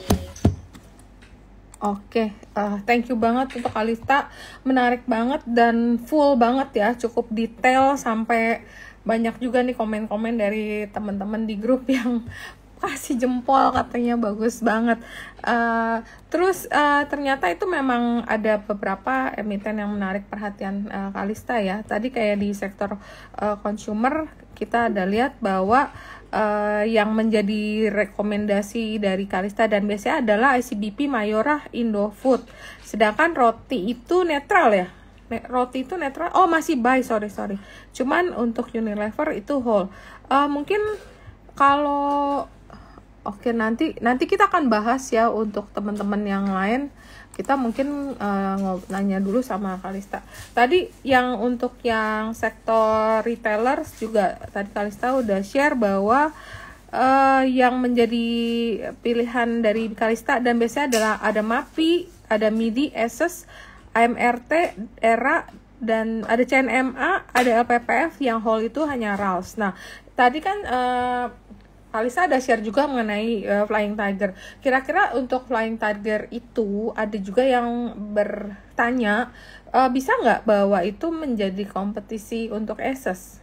Speaker 1: Oke, thank you banget untuk Kalista, menarik banget dan full banget ya, cukup detail sampai banyak juga nih komen-komen dari teman-teman di grup yang kasih jempol, katanya bagus banget. Terus ternyata itu memang ada beberapa emiten yang menarik perhatian Kalista ya. Tadi kayak di sektor consumer kita ada lihat bahwa yang menjadi rekomendasi dari Kalista dan BCA adalah ICBP, Mayora, Indofood. Sedangkan roti itu netral ya. Roti itu netral. Oh, masih buy, sorry. Cuman untuk Unilever itu whole. Mungkin kalau oke, nanti kita akan bahas ya untuk teman-teman yang lain. Kita mungkin nanya dulu sama Kalista. Tadi yang untuk yang sektor retailers juga tadi Kalista udah share bahwa yang menjadi pilihan dari Kalista dan biasanya adalah ada MAPI, ada MIDI, ASUS, AMRT, ERA, dan ada CNMA, ada LPPF, yang whole itu hanya RALS. Nah, tadi kan Kalista ada share juga mengenai Flying Tiger. Kira-kira untuk Flying Tiger itu ada juga yang bertanya, bisa nggak bahwa itu menjadi kompetisi untuk ASUS?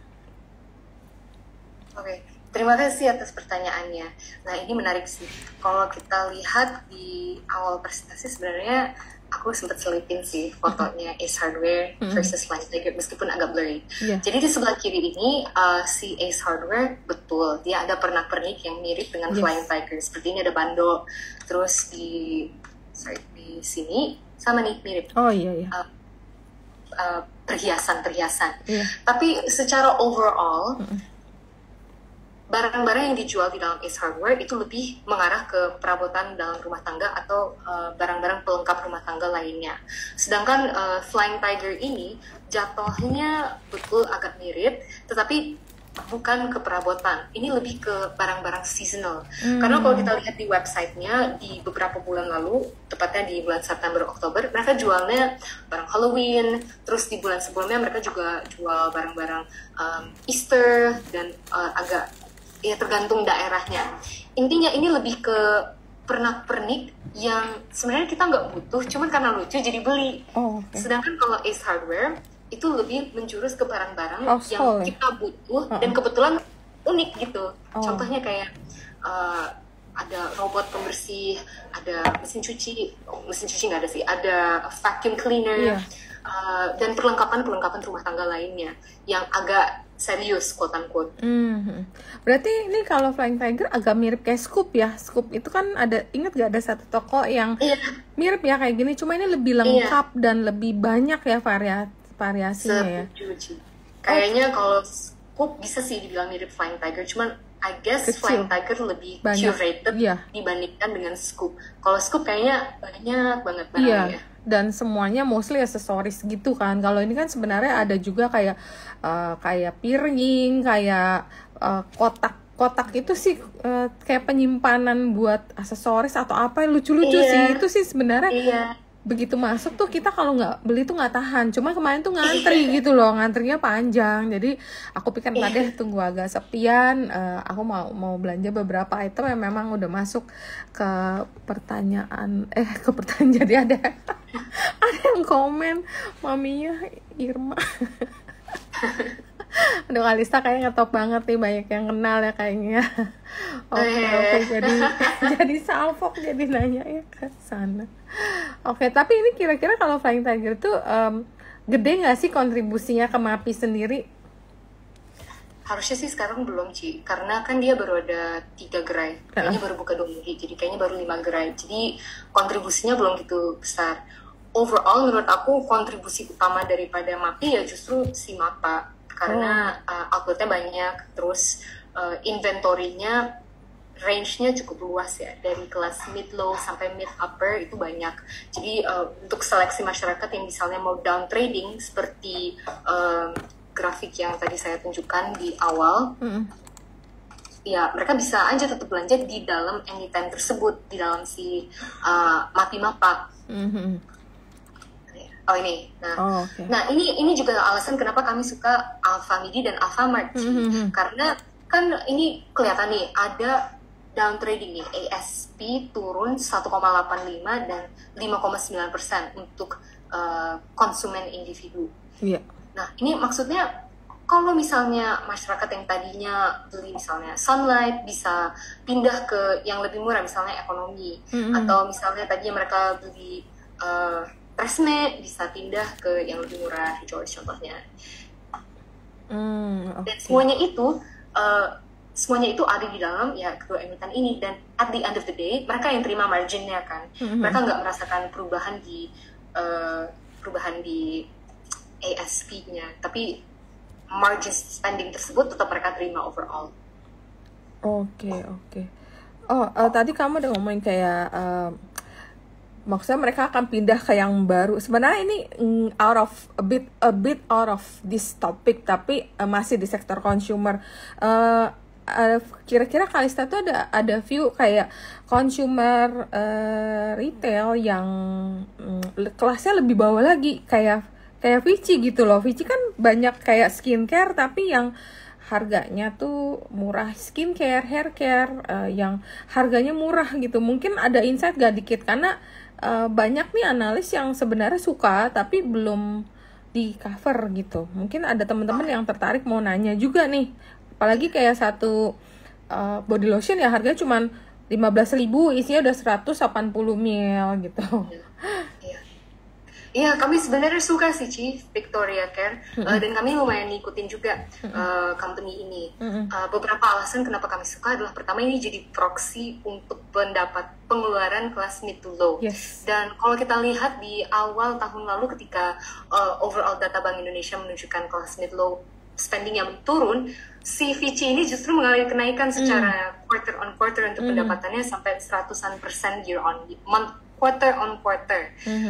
Speaker 2: Oke, terima kasih atas pertanyaannya. Nah, ini menarik sih. Kalau kita lihat di awal presentasi sebenarnya aku sempat selipin sih fotonya Ace Hardware versus Flying Tiger meskipun agak blurry.
Speaker 1: Yeah.
Speaker 2: Jadi di sebelah kiri ini si Ace Hardware betul dia ada pernak-pernik yang mirip dengan Flying Tiger. Seperti ini ada bando, terus di sini sama nih mirip.
Speaker 1: Oh iya.
Speaker 2: Perhiasan.
Speaker 1: Yeah.
Speaker 2: Tapi secara overall barang-barang yang dijual di dalam Ace Hardware itu lebih mengarah ke perabotan dalam rumah tangga atau barang-barang pelengkap rumah tangga lainnya. Sedangkan Flying Tiger ini jatuhnya betul agak mirip, tetapi bukan ke perabotan. Ini lebih ke barang-barang seasonal. Karena kalau kita lihat di websitenya di beberapa bulan lalu, tepatnya di bulan September Oktober, mereka jualnya barang Halloween. Terus di bulan sebelumnya mereka juga jual barang-barang Easter dan agak ya tergantung daerahnya. Intinya ini lebih ke pernak-pernik yang sebenarnya kita nggak butuh, cuman karena lucu jadi beli. Sedangkan kalau Ace Hardware itu lebih menjurus ke barang-barang yang kita butuh dan kebetulan unik gitu. Contohnya kayak ada robot pembersih, ada mesin cuci nggak ada sih, ada vacuum cleaner, dan perlengkapan rumah tangga lainnya yang agak serius, quote unquote.
Speaker 1: Berarti ini kalau Flying Tiger agak mirip kayak Scoop ya. Scoop itu kan ada, ingat gak ada satu toko yang mirip ya kayak gini, cuma ini lebih lengkap dan lebih banyak ya variasinya ya.
Speaker 2: Kayaknya kalau Scoop bisa sih dibilang mirip Flying Tiger, cuman I guess Flying Tiger lebih curated dibandingkan dengan Scoop. Kalau Scoop kayaknya banyak banget barangnya.
Speaker 1: Dan semuanya mostly aksesoris gitu kan. Kalau ini kan sebenarnya ada juga kayak piring, kayak kotak itu sih kayak penyimpanan buat aksesoris atau apa, lucu-lucu sih. Itu sih sebenarnya begitu masuk tuh kita kalau nggak beli tuh nggak tahan. Cuma kemarin tuh ngantri gitu loh, ngantrinya panjang. Jadi aku pikir tadi tunggu agak sepian, aku mau belanja beberapa item yang memang udah masuk ke pertanyaan. Jadi ada yang komen maminya Irma. Aduh, Kalista kayaknya ngetop banget nih, banyak yang kenal ya kayaknya. Oke, jadi salfok jadi nanya ya ke sana. Oke, tapi ini kira-kira kalau Flying Tiger tuh gede nggak sih kontribusinya ke MAPI sendiri?
Speaker 2: Harusnya sih sekarang belum, Ci, karena kan dia baru ada 3 gerai, kayaknya baru buka 2 minggu, jadi kayaknya baru 5 gerai, jadi kontribusinya belum gitu besar. Overall menurut aku kontribusi utama daripada MAPI ya justru si MAPA, karena outletnya banyak, terus inventory-nya range-nya cukup luas ya, dari kelas mid-low sampai mid-upper itu banyak. Jadi untuk seleksi masyarakat yang misalnya mau down trading seperti grafik yang tadi saya tunjukkan di awal, ya mereka bisa aja tetap belanja di dalam emiten tersebut, di dalam si MAPI MAPA. Oh ini, nah ini juga alasan kenapa kami suka Alfamidi dan Alfamart, karena kan ini kelihatan nih ada down trading nih, ASP turun 1,85 dan 5,9% untuk konsumen individu. Nah ini maksudnya kalau misalnya masyarakat yang tadinya beli misalnya Sunlight bisa pindah ke yang lebih murah, misalnya ekonomi, atau misalnya tadinya mereka beli Tresemme bisa pindah ke yang lebih murah, Rejoice contohnya. Dan semuanya itu ada di dalam ya kedua emiten ini, dan at the end of the day mereka yang terima marginnya kan. Mereka nggak merasakan perubahan di ASP-nya, tapi margin spending tersebut tetap mereka terima overall.
Speaker 1: Oke. Tadi kamu udah ngomongin kayak maksudnya mereka akan pindah ke yang baru. Sebenarnya ini a bit out of this topic, tapi masih di sektor consumer. Kira-kira Kalista tuh ada view kayak consumer retail yang kelasnya lebih bawah lagi, kayak Vichy gitu loh. Vichy kan banyak kayak skincare tapi yang harganya tuh murah, skincare, hair care yang harganya murah gitu. Mungkin ada insight gak dikit, karena banyak nih analis yang sebenarnya suka tapi belum di cover gitu. Mungkin ada teman-teman yang tertarik mau nanya juga nih. Apalagi kayak satu body lotion ya harganya cuma 15.000, isinya udah 180 ml gitu.
Speaker 2: Iya, kami sebenarnya suka sih Victoria Care, dan kami lumayan ngikutin juga company ini. Beberapa alasan kenapa kami suka adalah, pertama, ini jadi proxy untuk pengeluaran kelas mid to low.
Speaker 1: Yes.
Speaker 2: Dan kalau kita lihat di awal tahun lalu ketika overall data Bank Indonesia menunjukkan kelas mid low spending yang turun, si Vichy ini justru mengalami kenaikan secara quarter on quarter untuk pendapatannya sampai 100% year on month, quarter on quarter.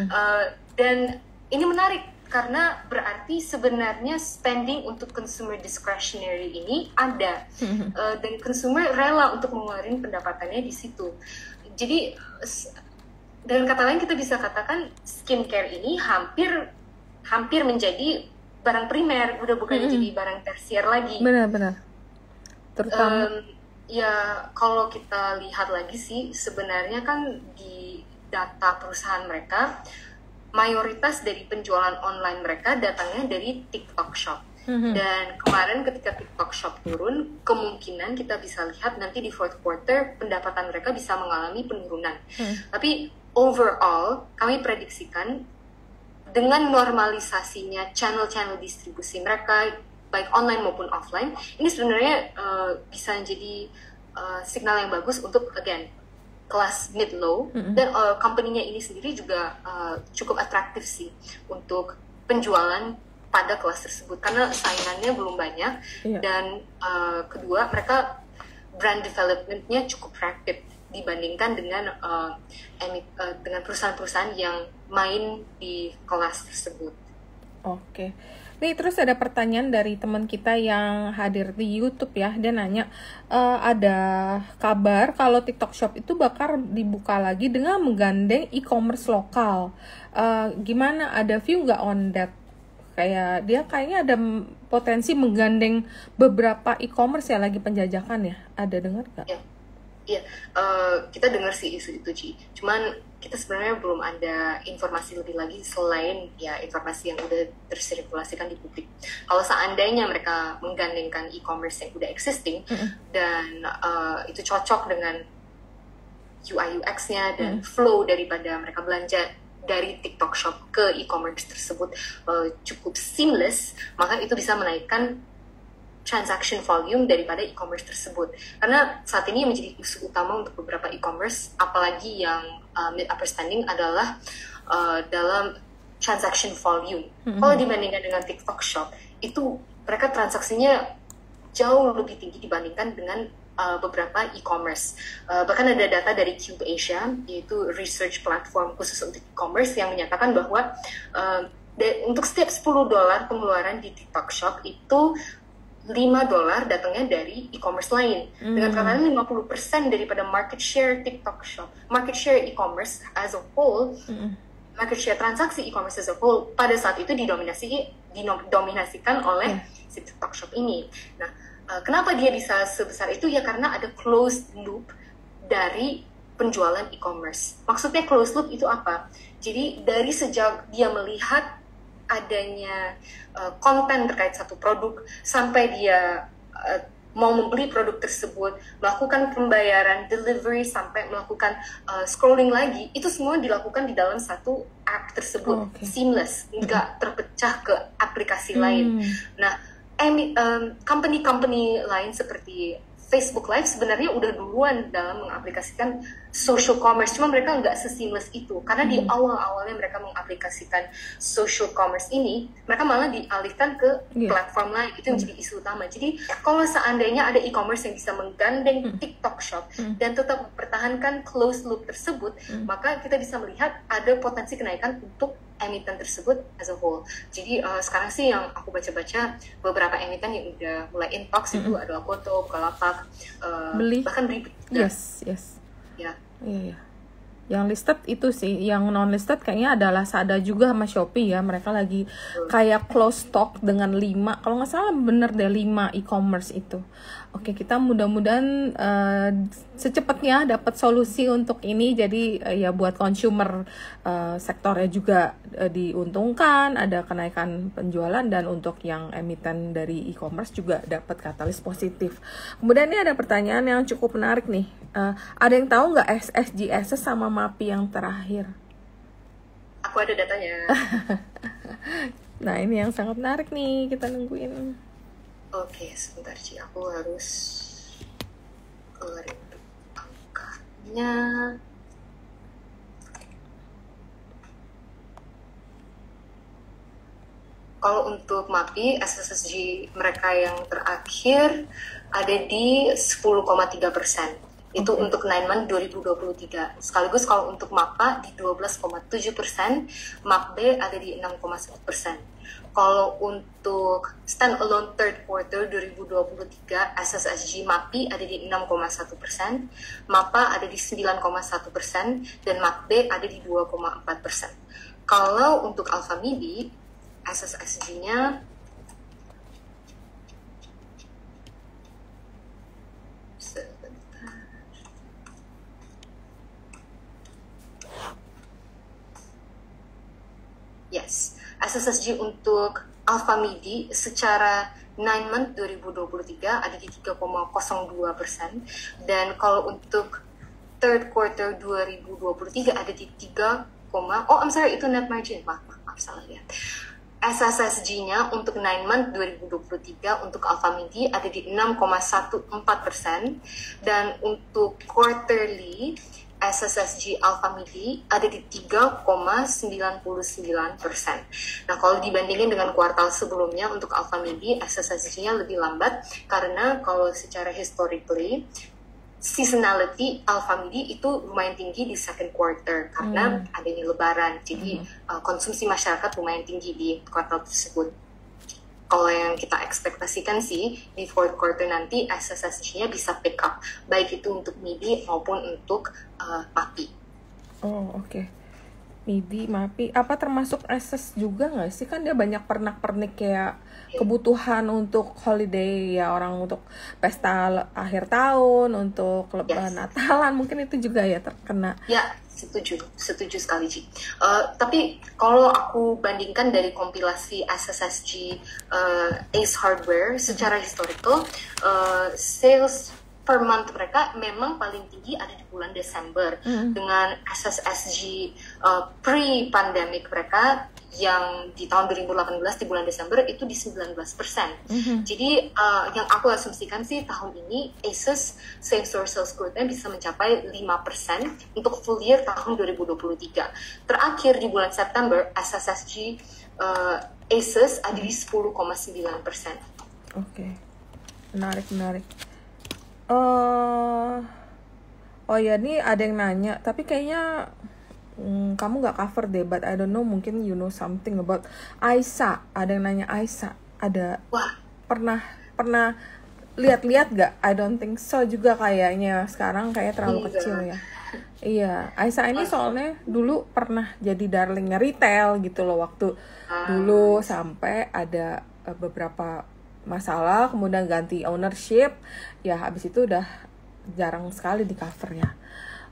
Speaker 2: Dan ini menarik karena berarti sebenarnya spending untuk consumer discretionary ini ada, dan consumer rela untuk mengeluarkan pendapatannya di situ. Jadi dengan kata lain kita bisa katakan skincare ini hampir menjadi barang primer, udah bukan jadi barang tersier lagi.
Speaker 1: Benar. Terutama
Speaker 2: ya kalau kita lihat lagi sih sebenarnya kan di data perusahaan mereka, mayoritas dari penjualan online mereka datangnya dari TikTok Shop. Dan kemarin ketika TikTok Shop turun, kemungkinan kita bisa lihat nanti di fourth quarter pendapatan mereka bisa mengalami penurunan. Tapi overall kami prediksikan dengan normalisasinya channel-channel distribusi mereka baik online maupun offline, ini sebenarnya bisa jadi signal yang bagus untuk again kelas mid-low, dan company-nya ini sendiri juga cukup atraktif sih untuk penjualan pada kelas tersebut karena saingannya belum banyak, dan kedua mereka brand development-nya cukup rapid dibandingkan dengan perusahaan-perusahaan yang main di kelas tersebut.
Speaker 1: Oke. Nih terus ada pertanyaan dari teman kita yang hadir di YouTube ya. Dia nanya, ada kabar kalau TikTok Shop itu bakal dibuka lagi dengan menggandeng e-commerce lokal. Gimana, ada view nggak on that? Kayak dia kayaknya ada potensi menggandeng beberapa e-commerce ya, lagi penjajakan ya. Ada dengar nggak?
Speaker 2: Iya, kita dengar sih isu itu, Ci. Cuman kita sebenarnya belum ada informasi lebih lagi selain ya informasi yang udah tersirkulasikan di publik. Kalau seandainya mereka menggandengkan e-commerce yang udah existing dan itu cocok dengan UI UX-nya dan flow daripada mereka belanja dari TikTok Shop ke e-commerce tersebut cukup seamless, maka itu bisa menaikkan transaction volume daripada e-commerce tersebut. Karena saat ini yang menjadi isu utama untuk beberapa e-commerce, apalagi yang mid-upper spending, adalah dalam transaction volume. Kalau dibandingkan dengan TikTok Shop, itu mereka transaksinya jauh lebih tinggi dibandingkan dengan beberapa e-commerce. Bahkan ada data dari Cube Asia, yaitu research platform khusus untuk e-commerce, yang menyatakan bahwa untuk setiap $10 pengeluaran di TikTok Shop itu $5 datangnya dari e-commerce lain. Dengan kata lain 50% daripada market share TikTok Shop, market share e-commerce as a whole, market share transaksi e-commerce as a whole pada saat itu didominasikan oleh si TikTok Shop ini. Nah, kenapa dia bisa sebesar itu? Ya karena ada closed loop dari penjualan e-commerce. Maksudnya closed loop itu apa? Jadi dari sejak dia melihat adanya konten terkait satu produk sampai dia mau membeli produk tersebut, melakukan pembayaran, delivery, sampai melakukan scrolling lagi, itu semua dilakukan di dalam satu app tersebut, seamless, nggak terpecah ke aplikasi lain. Nah, company-company lain seperti Facebook Live sebenarnya udah duluan dalam mengaplikasikan social commerce, cuma mereka nggak seseamless itu, karena di awal-awalnya mereka mengaplikasikan social commerce ini, mereka malah dialihkan ke platform lain, itu yang jadi isu utama. Jadi kalau seandainya ada e-commerce yang bisa menggandeng TikTok Shop dan tetap mempertahankan closed loop tersebut, maka kita bisa melihat ada potensi kenaikan untuk emiten tersebut as a whole. Jadi sekarang sih yang aku baca-baca, beberapa emiten yang udah mulai in talks itu adalah Koto, Bukalapak, bahkan Blibli.
Speaker 1: Yes.
Speaker 2: Ya.
Speaker 1: Iya. Yang listed itu sih, yang non listed kayaknya ada Lazada juga sama Shopee ya. Mereka lagi kayak close stock dengan 5, kalau nggak salah bener deh 5 e-commerce itu. Oke, kita mudah-mudahan secepatnya dapat solusi untuk ini. Jadi ya buat consumer sektornya juga diuntungkan, ada kenaikan penjualan, dan untuk yang emiten dari e-commerce juga dapat katalis positif. Kemudian ini ada pertanyaan yang cukup menarik nih. Ada yang tahu nggak SSGS sama MAPI yang terakhir?
Speaker 2: Aku ada datanya.
Speaker 1: Nah, ini yang sangat menarik nih, kita nungguin.
Speaker 2: Oke, sebentar Ci, aku harus keluarin angkanya. Kalau untuk MAPI, SSSG mereka yang terakhir ada di 10,3%. Itu untuk 9 month 2023. Sekaligus kalau untuk MAPA di 12,7%, MAPB ada di 6,1%. Kalau untuk standalone third quarter 2023, SSSG MAPI ada di 6,1%, MAPA ada di 9,1%, dan MAPB ada di 2,4%. Kalau untuk Alpha Midi, SSSG-nya SSSG untuk Alpha Midi secara 9 month 2023 ada di 3,02%, dan kalau untuk third quarter 2023 ada di 3, itu net margin, maaf salah lihat. SSSG-nya untuk 9 month 2023 untuk Alpha Midi ada di 6,14%, dan untuk quarterly SSSG Alpha Midi ada di 3,99%. Nah, kalau dibandingin dengan kuartal sebelumnya untuk Alpha Midi, SSSG-nya lebih lambat, karena kalau secara historically, seasonality Alpha Midi itu lumayan tinggi di second quarter karena adanya lebaran. Jadi konsumsi masyarakat lumayan tinggi di kuartal tersebut. Kalau yang kita ekspektasikan sih di fourth quarter nanti SSSG-nya bisa pick up, baik itu untuk MIDI maupun untuk MAPI.
Speaker 1: Oke. MIDI, MAPI, apa termasuk SS juga nggak sih? Kan dia banyak pernak-pernik kayak kebutuhan untuk holiday ya, orang untuk pesta akhir tahun, untuk lebaran Natalan, mungkin itu juga ya terkena.
Speaker 2: Ya, setuju sekali Ci. Tapi kalau aku bandingkan dari kompilasi SSSG Ace Hardware secara historical, sales per month mereka memang paling tinggi ada di bulan Desember, dengan SSSG pre-pandemic mereka yang di tahun 2018 di bulan Desember itu di 19%. Jadi yang aku asumsikan sih tahun ini Asus same store sales growth-nya bisa mencapai 5% untuk full year tahun 2023. Terakhir di bulan September SSSG Asus ada di 10,9%.
Speaker 1: Oke. Menarik. Oh ya, nih ada yang nanya, tapi kayaknya kamu nggak cover deh, but I don't know, mungkin you know something about Aisa. Ada yang nanya Aisa, ada pernah lihat nggak? I don't think so juga kayaknya, sekarang kayak terlalu kecil ya. Iya, Aisa ini soalnya dulu pernah jadi darlingnya retail gitu loh, waktu dulu sampai ada beberapa masalah, kemudian ganti ownership, ya habis itu udah jarang sekali di cover ya.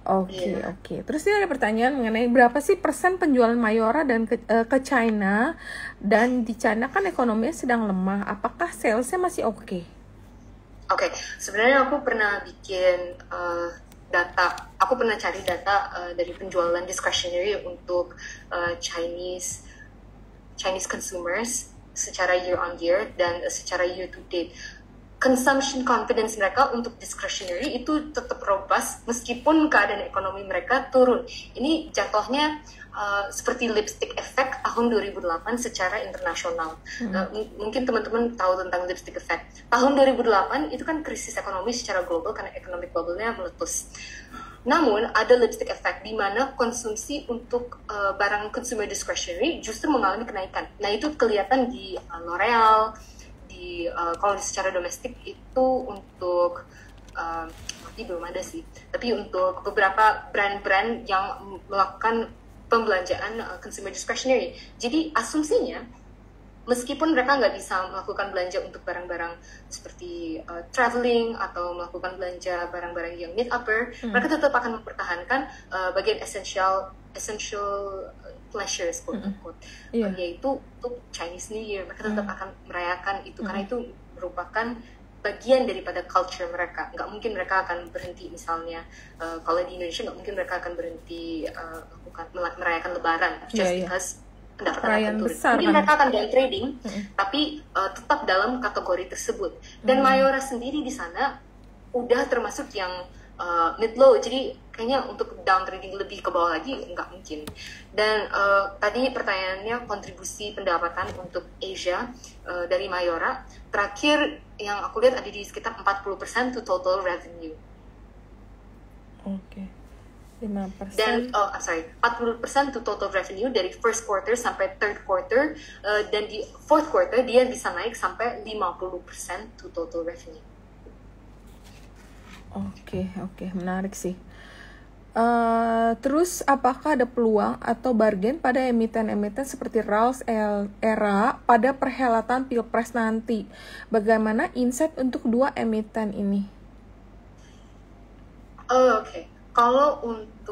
Speaker 1: Oke,
Speaker 2: Iya.
Speaker 1: oke. Terus ini ada pertanyaan mengenai berapa sih persen penjualan Mayora dan ke China, dan di China kan ekonominya sedang lemah. Apakah salesnya masih oke?
Speaker 2: Oke, sebenarnya aku pernah bikin data, aku pernah cari data dari penjualan discretionary untuk Chinese consumers secara year on year dan secara year to date. Consumption confidence mereka untuk discretionary itu tetap robust meskipun keadaan ekonomi mereka turun. Ini jatuhnya seperti lipstick effect tahun 2008 secara internasional. Mungkin teman-teman tahu tentang lipstick effect. Tahun 2008 itu kan krisis ekonomi secara global karena economic bubble-nya meletus. Namun ada lipstick effect di mana konsumsi untuk barang consumer discretionary justru mengalami kenaikan. Nah itu kelihatan di L'Oreal, kalau secara domestik itu untuk ini belum ada sih, tapi untuk beberapa brand-brand yang melakukan pembelanjaan consumer discretionary. Jadi asumsinya meskipun mereka nggak bisa melakukan belanja untuk barang-barang seperti traveling atau melakukan belanja barang-barang yang mid upper, mereka tetap akan mempertahankan bagian essential pleasures quote unquote, yaitu untuk Chinese New Year. Mereka tetap akan merayakan itu karena itu merupakan bagian daripada culture mereka. Nggak mungkin mereka akan berhenti, misalnya kalau di Indonesia nggak mungkin mereka akan berhenti merayakan Lebaran just because pendapatan akan turun. Mungkin mereka akan down trading, tapi tetap dalam kategori tersebut. Dan Mayora sendiri di sana udah termasuk yang mid low, jadi kayaknya untuk down trading lebih ke bawah lagi nggak mungkin. Dan tadi pertanyaannya kontribusi pendapatan untuk Asia dari Mayora, terakhir yang aku lihat ada di sekitar 40% to total revenue.
Speaker 1: Oke. 5%.
Speaker 2: Dan 40% to total revenue dari first quarter sampai third quarter, dan di fourth quarter dia bisa naik sampai 50% to total revenue.
Speaker 1: Oke, menarik sih. Terus apakah ada peluang atau bargain pada emiten-emiten seperti Ralph Era pada perhelatan Pilpres nanti? Bagaimana insight untuk dua emiten ini?
Speaker 2: Oke. Kalau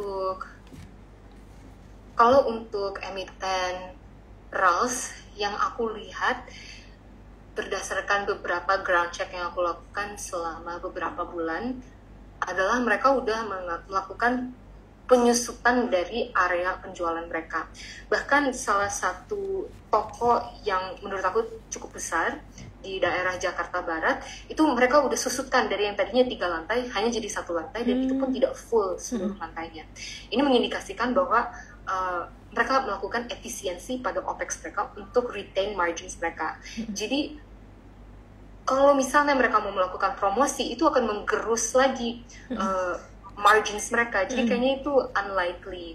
Speaker 2: untuk emiten Ralph yang aku lihat berdasarkan beberapa ground check yang aku lakukan selama beberapa bulan adalah mereka udah melakukan penyusutan dari area penjualan mereka. Bahkan salah satu toko yang menurut aku cukup besar di daerah Jakarta Barat, itu mereka udah susutkan dari yang tadinya 3 lantai hanya jadi 1 lantai, dan itu pun tidak full seluruh lantainya. Ini mengindikasikan bahwa mereka melakukan efisiensi pada OPEX mereka untuk retain margins mereka. Jadi kalau misalnya mereka mau melakukan promosi, itu akan menggerus lagi margins mereka. Jadi kayaknya itu unlikely.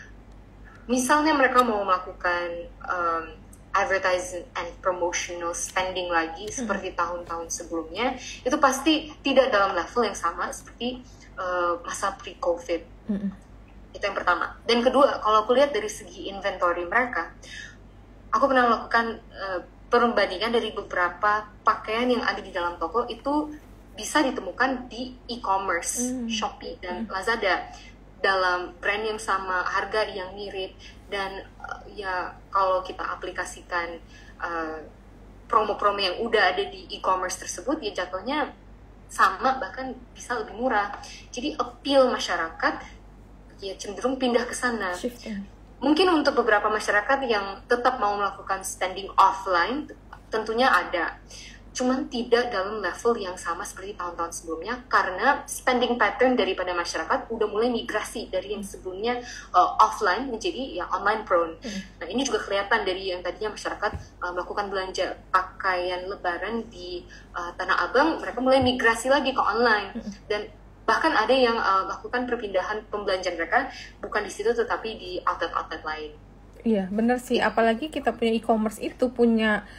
Speaker 2: Misalnya mereka mau melakukan advertising and promotional spending lagi seperti tahun-tahun sebelumnya, itu pasti tidak dalam level yang sama seperti masa pre-COVID. Itu yang pertama. Dan kedua, kalau aku lihat dari segi inventory mereka, aku pernah melakukan perbandingan dari beberapa pakaian yang ada di dalam toko, itu bisa ditemukan di e-commerce, Shopee dan Lazada, dalam brand yang sama, harga yang mirip, dan ya kalau kita aplikasikan promo-promo yang udah ada di e-commerce tersebut, ya jatuhnya sama, bahkan bisa lebih murah. Jadi appeal masyarakat ya cenderung pindah ke sana. Mungkin untuk beberapa masyarakat yang tetap mau melakukan spending offline, tentunya ada. Cuman tidak dalam level yang sama seperti tahun-tahun sebelumnya, karena spending pattern daripada masyarakat udah mulai migrasi dari yang sebelumnya offline menjadi yang online prone. Nah ini juga kelihatan dari yang tadinya masyarakat melakukan belanja pakaian lebaran di Tanah Abang, mereka mulai migrasi lagi ke online. Dan bahkan ada yang melakukan perpindahan pembelanjaan mereka bukan di situ tetapi di outlet-outlet lain.
Speaker 1: Iya, benar sih. Apalagi kita punya e-commerce itu punya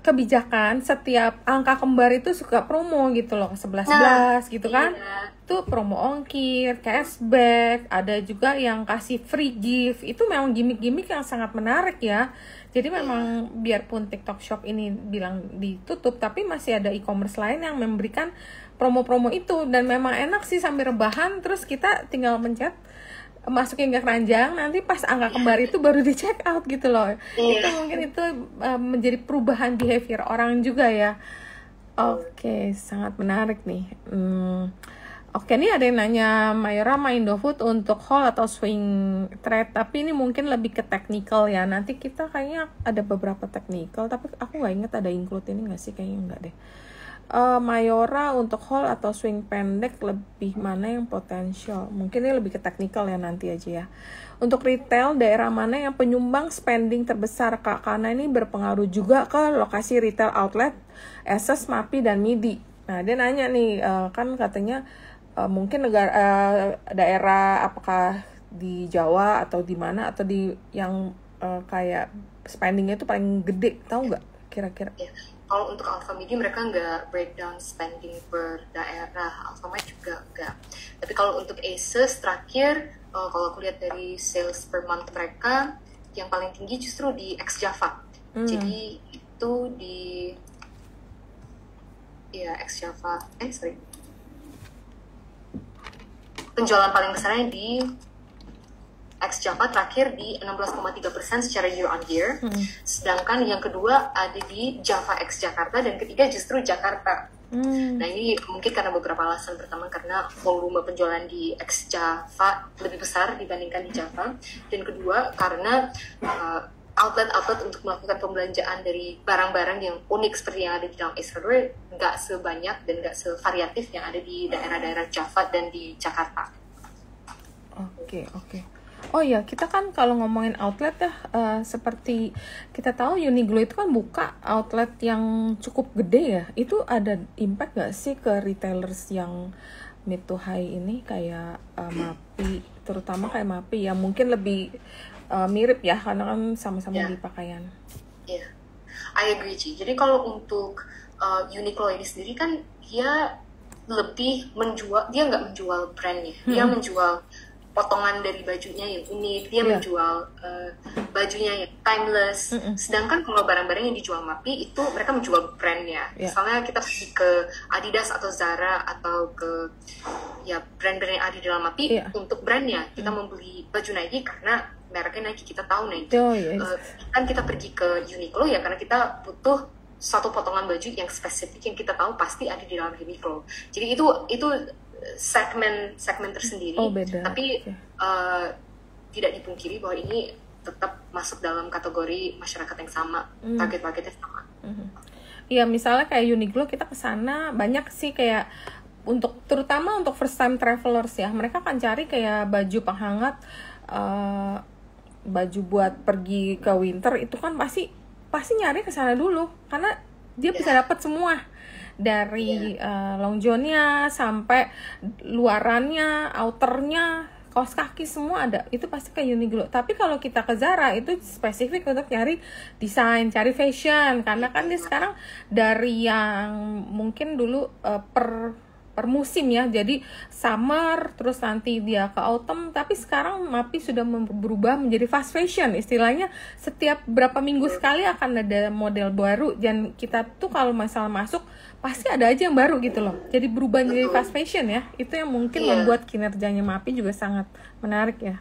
Speaker 1: kebijakan setiap angka kembar itu suka promo gitu loh, 11-11 gitu kan.
Speaker 2: Iya.
Speaker 1: Itu promo ongkir, cashback, ada juga yang kasih free gift. Itu memang gimmick-gimmick yang sangat menarik ya. Jadi memang biarpun TikTok Shop ini bilang ditutup, tapi masih ada e-commerce lain yang memberikan promo-promo itu. Dan memang enak sih sambil rebahan, terus kita tinggal mencet, masukin ke keranjang, nanti pas angka kembar itu baru di check out gitu loh. Itu mungkin itu menjadi perubahan behavior orang juga ya. Oke, sangat menarik nih. Oke, nih ada yang nanya, Mayora main Indofood untuk hold atau swing trade, tapi ini mungkin lebih ke technical ya. Nanti kita kayaknya ada beberapa technical, tapi aku nggak inget ada include ini nggak sih, kayaknya nggak deh. Mayora untuk hold atau swing pendek lebih mana yang potensial? Mungkin ini lebih ke technical ya, nanti aja ya. Untuk retail, daerah mana yang penyumbang spending terbesar Kak? Karena ini berpengaruh juga ke lokasi retail outlet, SS, MAPI, dan MIDI. Nah, dia nanya nih, kan katanya mungkin negara daerah apakah di Jawa atau di mana, atau di yang kayak spendingnya itu paling gede, tahu nggak kira-kira?
Speaker 2: Kalau untuk Alfamidi mereka nggak breakdown spending per daerah, Alfamart juga nggak. Tapi kalau untuk ASUS terakhir, kalau aku lihat dari sales per month mereka, yang paling tinggi justru di ex Java. Jadi itu di ex Java. Penjualan paling besarnya di ex Java terakhir di 16,3% secara year on year. Sedangkan yang kedua ada di Java ex Jakarta, dan ketiga justru Jakarta. Nah, ini mungkin karena beberapa alasan. Pertama, karena volume penjualan di ex Java lebih besar dibandingkan di Java, dan kedua karena outlet-outlet untuk melakukan pembelanjaan dari barang-barang yang unik seperti yang ada di dalam Ace Hardware nggak sebanyak dan nggak sevariatif yang ada di daerah-daerah Java dan di Jakarta.
Speaker 1: Oke. Oh ya, kita kan kalau ngomongin outlet ya, seperti kita tahu Uniqlo itu kan buka outlet yang cukup gede ya. Itu ada impact gak sih ke retailers yang mid to high ini kayak MAPI, terutama kayak MAPI yang mungkin lebih mirip ya, karena kan sama-sama di pakaian.
Speaker 2: Iya, I agree Ci. Jadi kalau untuk Uniqlo ini sendiri kan dia lebih menjual, dia nggak menjual brandnya, dia menjual potongan dari bajunya yang unik, dia menjual bajunya yang timeless. Sedangkan kalau barang-barang yang dijual MAPI itu mereka menjual brandnya. Misalnya kita pergi ke Adidas atau Zara atau ke brand-brand yang ada di dalam MAPI, untuk brandnya kita membeli baju Nike karena mereknya Nike, kita tahu Nike. Kan kita pergi ke Uniqlo ya karena kita butuh satu potongan baju yang spesifik yang kita tahu pasti ada di dalam Uniqlo. Jadi itu segmen tersendiri, tapi tidak dipungkiri bahwa ini tetap masuk dalam kategori masyarakat yang sama, target marketnya sama.
Speaker 1: Iya, misalnya kayak Uniqlo kita kesana banyak sih kayak terutama untuk first time travelers ya, mereka akan cari kayak baju penghangat, baju buat pergi ke winter itu kan pasti nyari kesana dulu karena dia bisa dapat semua. Dari long john-nya sampai luarannya, outernya, kaos kaki semua ada. Itu pasti ke Uniqlo. Tapi kalau kita ke Zara itu spesifik untuk nyari desain, cari fashion. Karena kan dia sekarang dari yang mungkin dulu per musim ya, jadi summer terus nanti dia ke autumn, tapi sekarang MAPI sudah berubah menjadi fast fashion. Istilahnya setiap berapa minggu sekali akan ada model baru, dan kita tuh kalau masalah masuk pasti ada aja yang baru gitu loh. Jadi berubah menjadi fast fashion ya. Itu yang mungkin membuat kinerjanya MAPI juga sangat menarik ya.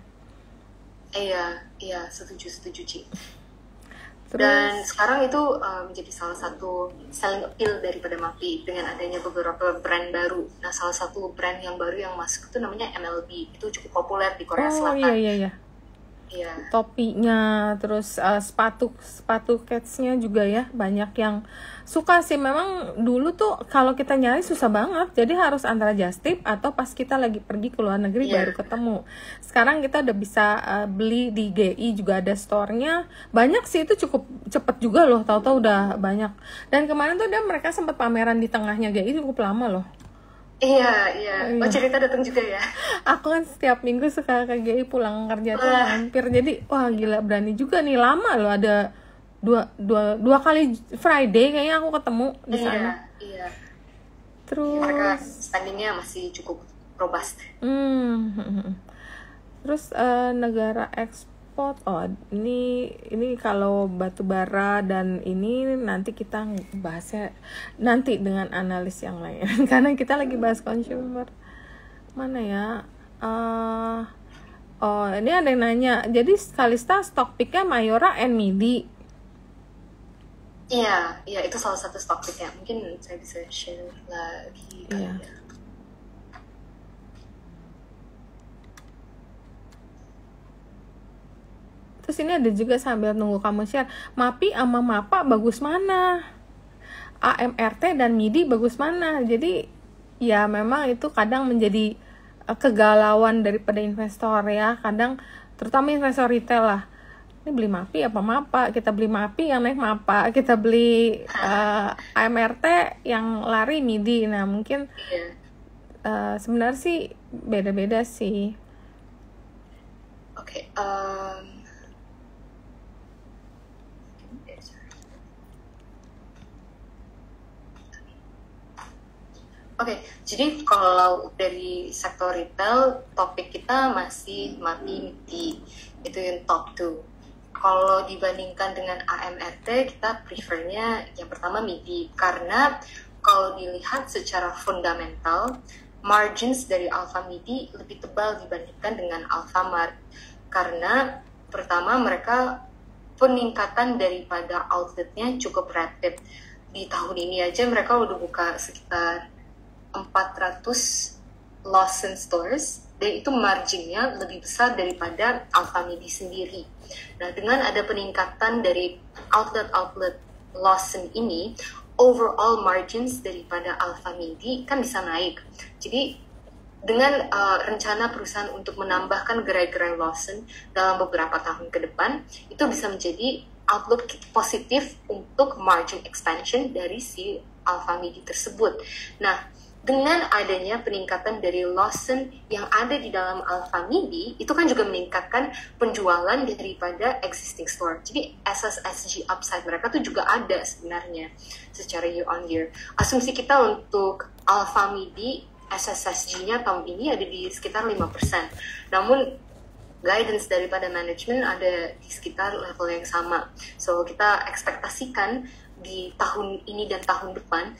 Speaker 2: Iya, setuju Ci. Dan sekarang itu menjadi salah satu selling appeal daripada MAPI dengan adanya beberapa brand baru. Nah, salah satu brand yang baru yang masuk itu namanya MLB. Itu cukup populer di Korea Selatan.
Speaker 1: Iya. Topinya, terus sepatu cats-nya juga ya, banyak yang suka sih. Memang dulu tuh kalau kita nyari susah banget, jadi harus antara just tip atau pas kita lagi pergi ke luar negeri baru ketemu. Sekarang kita udah bisa beli di GI juga ada store-nya, banyak sih, itu cukup cepet juga loh, tahu-tahu udah banyak. Dan kemarin tuh mereka sempat pameran di tengahnya GI cukup lama loh.
Speaker 2: Iya. Oh, Cerita datang juga ya?
Speaker 1: Aku kan setiap minggu suka ke GI pulang kerja tuh hampir. Jadi wah gila, berani juga nih, lama loh ada dua kali Friday kayaknya aku ketemu di sana.
Speaker 2: Iya.
Speaker 1: Terus
Speaker 2: mereka standingnya masih cukup robust.
Speaker 1: Terus negara ekspor, ini kalau batu bara dan ini nanti kita bahasnya nanti dengan analis yang lain karena kita lagi bahas consumer. Mana ya? Ini ada yang nanya. Jadi Kalista stock picknya Mayora and MIDI.
Speaker 2: Iya, itu salah satu stock picknya. Mungkin saya bisa share lagi.
Speaker 1: Iya. Terus ini ada juga sambil nunggu kamu share, MAPI sama MAPA bagus mana? AMRT dan MIDI bagus mana? Jadi ya memang itu kadang menjadi kegalauan daripada investor ya. Kadang terutama investor retail lah. Ini beli MAPI apa MAPA? Kita beli MAPI yang naik MAPA, kita beli AMRT yang lari MIDI. Nah mungkin sebenarnya sih beda-beda sih.
Speaker 2: Oke. Oke, jadi kalau dari sektor retail, topik kita masih MAPI, MIDI. Itu yang top 2. Kalau dibandingkan dengan AMRT, kita prefernya yang pertama MIDI. Karena kalau dilihat secara fundamental, margins dari Alpha MIDI lebih tebal dibandingkan dengan Alfamart. Karena pertama mereka peningkatan daripada outletnya cukup rapid. Di tahun ini aja mereka udah buka sekitar 400 Lawson stores, dan itu marginnya lebih besar daripada Alpha MIDI sendiri. Nah, dengan ada peningkatan dari outlet Lawson ini, overall margins daripada Alpha MIDI kan bisa naik. Jadi dengan rencana perusahaan untuk menambahkan gerai-gerai Lawson dalam beberapa tahun ke depan, itu bisa menjadi outlook positif untuk margin expansion dari si Alpha MIDI tersebut. Nah, dengan adanya peningkatan dari Lawson yang ada di dalam Alpha MIDI, itu kan juga meningkatkan penjualan daripada existing store. Jadi SSSG upside mereka tuh juga ada sebenarnya secara year on year. Asumsi kita untuk Alpha MIDI SSSG-nya tahun ini ada di sekitar 5%. Namun guidance daripada manajemen ada di sekitar level yang sama. So kita ekspektasikan di tahun ini dan tahun depan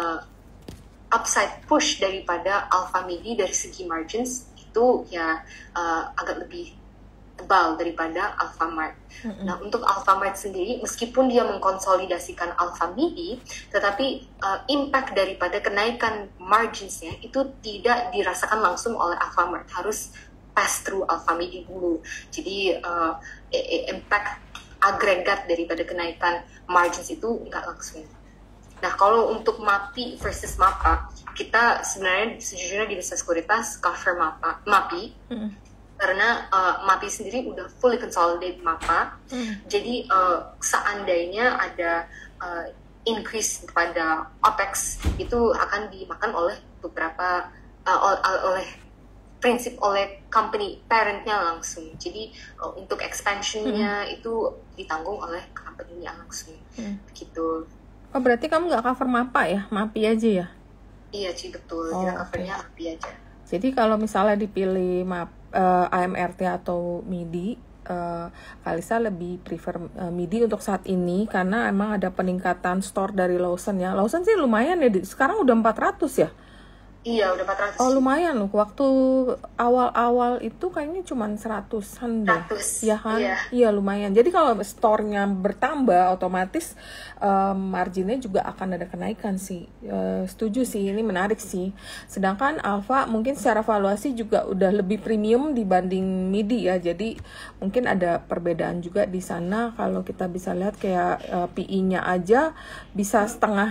Speaker 2: upside push daripada Alpha MIDI dari segi margins itu ya agak lebih tebal daripada Alfamart. Nah, untuk Alfamart sendiri, meskipun dia mengkonsolidasikan Alpha MIDI, tetapi impact daripada kenaikan marginsnya itu tidak dirasakan langsung oleh Alfamart, harus pass through Alpha MIDI dulu. Jadi impact agregat daripada kenaikan margins itu nggak langsung. Nah, kalau untuk MAPI versus MAPA, kita sebenarnya sejujurnya di Desa Sekuritas cover MAPI, karena MAPI sendiri udah fully consolidate MAPA. Jadi seandainya ada increase pada OPEX, itu akan dimakan oleh beberapa oleh company parentnya langsung. Jadi untuk expansionnya itu ditanggung oleh company-nya langsung. Gitu.
Speaker 1: Oh, berarti kamu nggak cover MAPA ya? MAPI aja ya?
Speaker 2: Iya, Ci, betul. Kita covernya MAPI aja.
Speaker 1: Jadi kalau misalnya dipilih AMRT atau MIDI, Kalista lebih prefer MIDI untuk saat ini karena emang ada peningkatan store dari Lawson ya. Lawson sih lumayan ya, sekarang udah 400 ya?
Speaker 2: Iya, udah 400.
Speaker 1: Oh, lumayan loh. Waktu awal-awal itu kayaknya cuma 100-an deh.
Speaker 2: 100.
Speaker 1: Ya kan? Iya, lumayan. Jadi kalau store-nya bertambah, otomatis marginnya juga akan ada kenaikan sih. Setuju sih, ini menarik sih. Sedangkan Alpha mungkin secara valuasi juga udah lebih premium dibanding MIDI ya. Jadi mungkin ada perbedaan juga di sana. Kalau kita bisa lihat kayak PI-nya aja bisa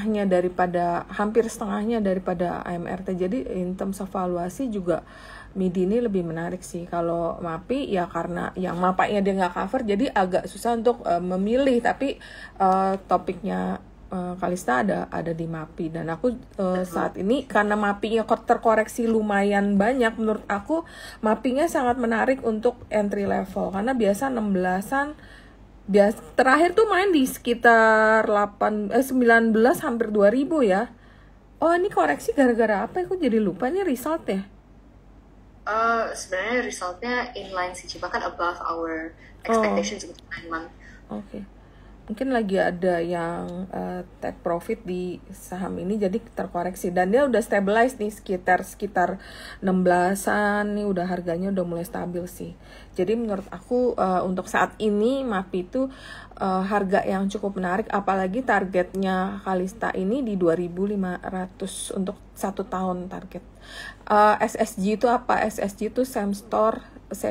Speaker 1: hampir setengahnya daripada AMRT. Jadi in terms of valuasi juga MIDI ini lebih menarik sih. Kalau MAPI ya karena yang MAPA-nya dia nggak cover, jadi agak susah untuk memilih. Tapi topiknya Kalista ada di MAPI, dan aku saat ini karena MAPI-nya terkoreksi lumayan banyak, menurut aku MAPI-nya sangat menarik untuk entry level karena biasa 16-an Terakhir tuh main di sekitar 19 hampir 2000 ya. Oh, ini koreksi gara-gara apa? Aku jadi lupa nih result ya.
Speaker 2: Sebenarnya resultnya inline sih, bahkan above our expectations untuk 9 month.
Speaker 1: Oke. Mungkin lagi ada yang take profit di saham ini jadi terkoreksi, dan dia udah stabilize nih sekitar 16-an nih, udah harganya udah mulai stabil sih. Jadi menurut aku untuk saat ini MAPI itu harga yang cukup menarik, apalagi targetnya Kalista ini di 2.500 untuk 1 tahun target. SSG itu apa? SSG itu same store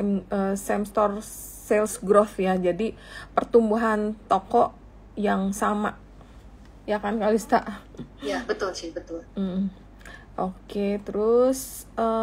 Speaker 1: sales growth ya, jadi pertumbuhan toko yang sama, ya kan Kalista?
Speaker 2: Ya betul sih, betul.
Speaker 1: Oke, terus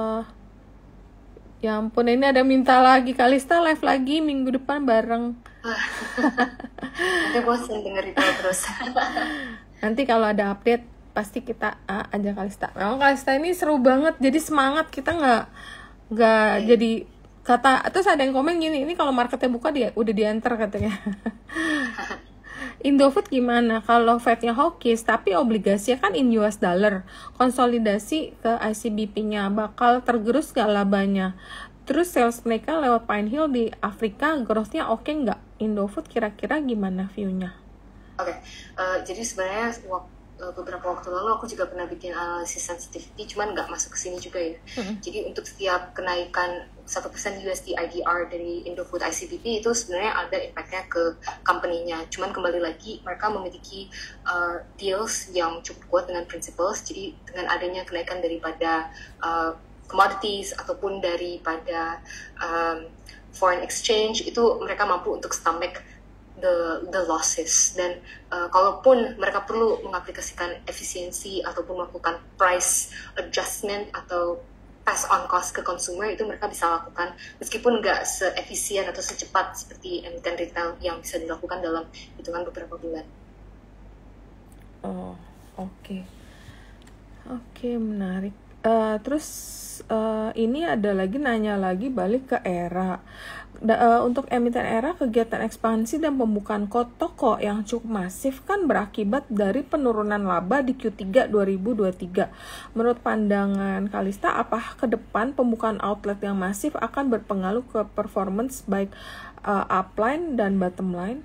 Speaker 1: ya ampun, ini ada minta lagi Kalista live lagi minggu depan bareng.
Speaker 2: Nanti bosan denger itu terus.
Speaker 1: Nanti kalau ada update pasti kita ajak Kalista. Memang Kalista ini seru banget, jadi semangat kita nggak jadi kata. Terus ada yang komen gini, ini kalau marketnya buka dia udah di-enter katanya. Indofood gimana? Kalau Fed-nya hawkish tapi obligasinya kan in US dollar, konsolidasi ke ICBP-nya, bakal tergerus gak labanya? Terus sales mereka lewat Pine Hill di Afrika, growth-nya oke nggak? Indofood kira-kira gimana view-nya?
Speaker 2: Oke, jadi sebenarnya beberapa waktu lalu aku juga pernah bikin analisis sensitivity, cuman nggak masuk ke sini juga ya. Jadi untuk setiap kenaikan 1% USD IDR dari Indofood ICBP itu sebenarnya ada impact-nya ke company-nya. Cuman kembali lagi mereka memiliki deals yang cukup kuat dengan principles. Jadi dengan adanya kenaikan daripada commodities ataupun daripada foreign exchange, itu mereka mampu untuk stomach the losses. Dan kalaupun mereka perlu mengaplikasikan efisiensi ataupun melakukan price adjustment atau pass on cost ke consumer, itu mereka bisa lakukan meskipun nggak seefisien atau secepat seperti emiten retail yang bisa dilakukan dalam hitungan beberapa bulan.
Speaker 1: Oh, oke, menarik. Terus ini ada lagi nanya lagi balik ke Era. Untuk emiten Era, kegiatan ekspansi dan pembukaan toko yang cukup masif kan berakibat dari penurunan laba di Q3 2023. Menurut pandangan Kalista, apa ke depan pembukaan outlet yang masif akan berpengaruh ke performance baik upline dan bottom line?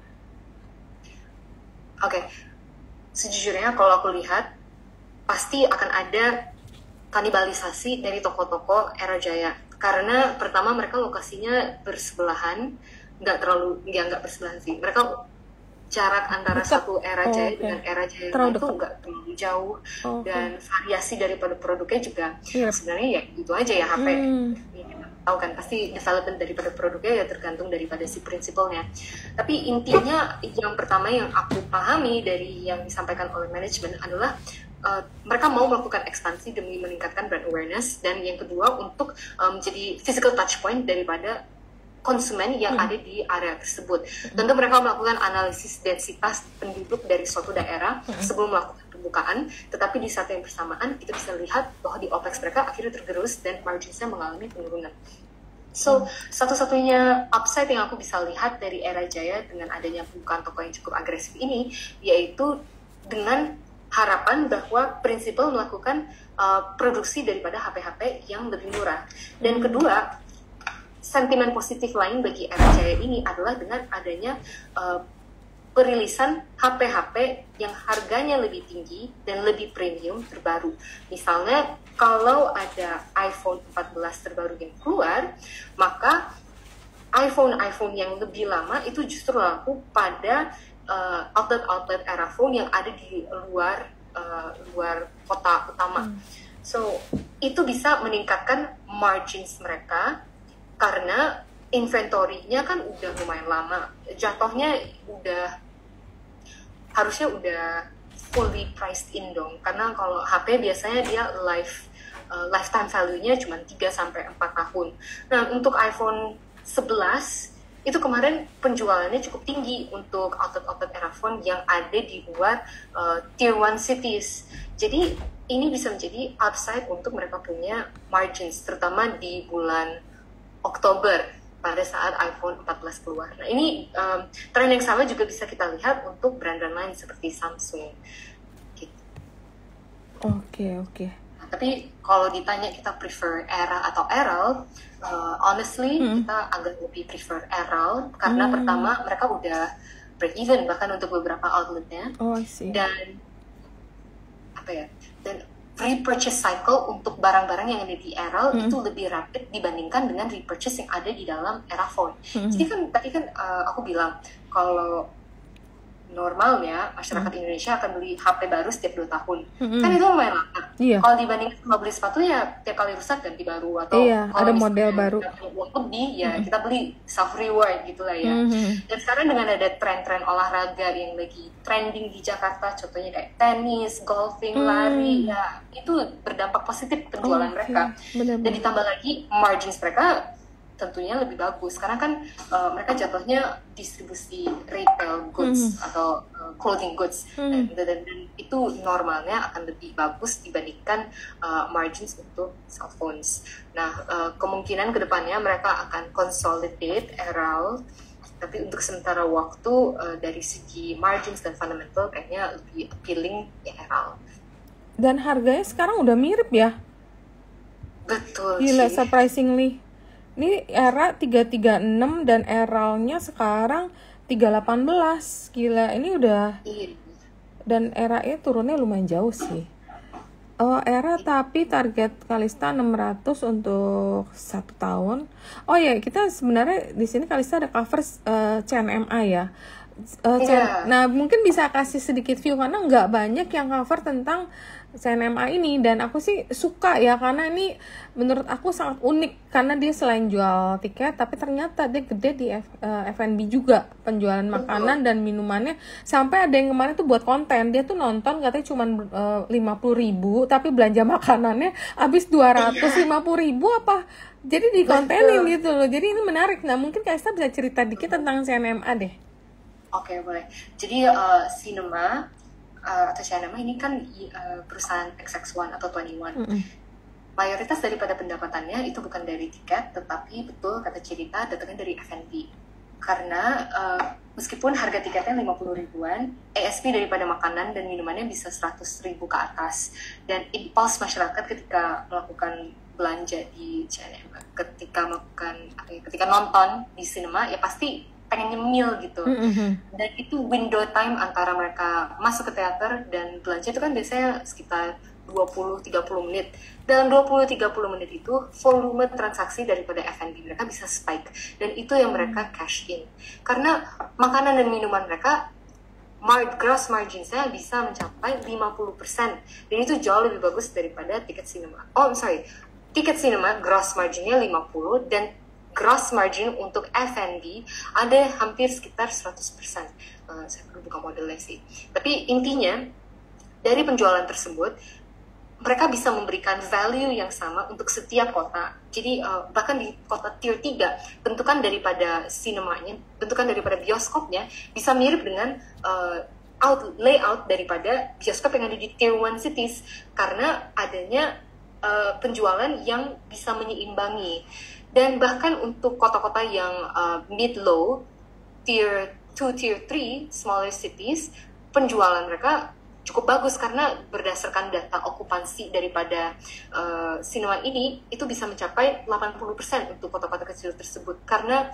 Speaker 2: Oke, sejujurnya kalau aku lihat pasti akan ada kanibalisasi dari toko-toko Era Jaya. Karena pertama mereka lokasinya bersebelahan, nggak bersebelahan sih. Mereka jarak antara satu Era Jaya dengan Era Jaya itu nggak terlalu jauh, dan variasi daripada produknya juga sebenarnya ya itu aja ya HP. Tahu kan pasti development daripada produknya ya tergantung daripada si prinsipalnya. Tapi intinya yang pertama yang aku pahami dari yang disampaikan oleh manajemen adalah mereka mau melakukan ekspansi demi meningkatkan brand awareness, dan yang kedua untuk menjadi physical touch point daripada konsumen yang ada di area tersebut. Tentu mereka melakukan analisis densitas penduduk dari suatu daerah sebelum melakukan pembukaan, tetapi di saat yang bersamaan kita bisa lihat bahwa di OPEX mereka akhirnya tergerus dan marginsnya mengalami penurunan. So, satu-satunya upside yang aku bisa lihat dari Era Jaya dengan adanya pembukaan toko yang cukup agresif ini, yaitu dengan harapan bahwa prinsipal melakukan produksi daripada HP-HP yang lebih murah. Dan kedua, sentimen positif lain bagi Era Jaya ini adalah dengan adanya perilisan HP-HP yang harganya lebih tinggi dan lebih premium terbaru. Misalnya, kalau ada iPhone 14 terbaru yang keluar, maka iPhone yang lebih lama itu justru laku pada outlet Eraphone yang ada di luar kota utama. So itu bisa meningkatkan margins mereka karena inventory-nya kan udah lumayan lama, jatuhnya harusnya udah fully priced in dong. Karena kalau HP biasanya dia lifetime value-nya cuma 3-4 tahun. Nah untuk iPhone 11 itu kemarin penjualannya cukup tinggi untuk outlet Eraphone yang ada di luar tier 1 cities. Jadi ini bisa menjadi upside untuk mereka punya margins, terutama di bulan Oktober. pada saat iPhone 14 keluar. Nah ini tren yang sama juga bisa kita lihat untuk brand-brand lain seperti Samsung. Gitu.
Speaker 1: Oke.
Speaker 2: Nah, tapi kalau ditanya kita prefer Era atau Errol, honestly kita agak lebih prefer Errol karena pertama mereka udah break even bahkan untuk beberapa outletnya.
Speaker 1: Oh, I see.
Speaker 2: Dan repurchase cycle untuk barang-barang yang ada di Errol itu lebih rapid dibandingkan dengan repurchase yang ada di dalam Era Phone. Jadi kan tadi kan aku bilang kalau normalnya masyarakat Indonesia akan beli HP baru setiap 2 tahun. Kan itu lumayan lama.
Speaker 1: Iya.
Speaker 2: Kalau dibandingkan sama beli sepatu ya tiap kali rusak ganti baru atau
Speaker 1: ada model baru.
Speaker 2: Kita punya uang lebih ya kita beli self reward gitulah ya. Dan sekarang dengan ada tren-tren olahraga yang lagi trending di Jakarta, contohnya kayak tenis, golfing, lari, ya itu berdampak positif penjualan mereka.
Speaker 1: Benar-benar.
Speaker 2: Dan ditambah lagi margins mereka tentunya lebih bagus karena kan mereka jatuhnya distribusi retail goods atau clothing goods dan itu normalnya akan lebih bagus dibandingkan margins untuk cell phones. Nah kemungkinan kedepannya mereka akan consolidate Errol, tapi untuk sementara waktu dari segi margins dan fundamental kayaknya lebih appealing ya Errol.
Speaker 1: Dan harganya sekarang udah mirip ya?
Speaker 2: Betul.
Speaker 1: Gila,
Speaker 2: sih.
Speaker 1: surprisingly. Ini Era 336 dan Errolnya sekarang 318. Gila, ini udah.
Speaker 2: Iya.
Speaker 1: Dan Era-nya turunnya lumayan jauh sih. Oh, Era tapi target Kalista 600 untuk 1 tahun. Oh ya, kita sebenarnya di sini Kalista ada cover CNMA ya. Nah, mungkin bisa kasih sedikit view karena nggak banyak yang cover tentang CNMA ini, dan aku sih suka ya karena ini menurut aku sangat unik karena dia selain jual tiket tapi ternyata dia gede di F&B juga, penjualan makanan dan minumannya. Sampai ada yang kemarin tuh buat konten, dia tuh nonton katanya cuma 50.000 tapi belanja makanannya habis 250.000 apa. Jadi dikontenin gitu loh. Jadi ini menarik. Nah, mungkin Kaista bisa cerita dikit tentang CNMA deh.
Speaker 2: Oke, boleh. Jadi Cinema atau CNMA ini kan perusahaan XX1 atau 21. Mayoritas daripada pendapatannya itu bukan dari tiket, tetapi betul kata Cerita datangnya dari F&B. Karena meskipun harga tiketnya 50 ribuan, ASP daripada makanan dan minumannya bisa 100 ribu ke atas. Dan impuls masyarakat ketika melakukan belanja di CNMA, ketika nonton di sinema ya pasti pengen nyemil gitu. Dan itu window time antara mereka masuk ke teater dan belanja itu kan biasanya sekitar 20-30 menit. Dalam 20-30 menit itu volume transaksi daripada F&B mereka bisa spike, dan itu yang mereka cash in. Karena makanan dan minuman mereka gross margin-nya bisa mencapai 50%, dan itu jauh lebih bagus daripada tiket sinema. Tiket sinema gross margin-nya 50 dan gross margin untuk F&B ada hampir sekitar 100%. Saya perlu buka modelnya sih. Tapi intinya dari penjualan tersebut mereka bisa memberikan value yang sama untuk setiap kota. Jadi bahkan di kota tier 3 bentukan daripada sinemanya, bentukan daripada bioskopnya bisa mirip dengan layout daripada bioskop yang ada di tier 1 cities karena adanya penjualan yang bisa menyeimbangi. Dan bahkan untuk kota-kota yang mid-low, tier 2, tier 3, smaller cities, penjualan mereka cukup bagus karena berdasarkan data okupansi daripada sinema ini, itu bisa mencapai 80% untuk kota-kota kecil tersebut. Karena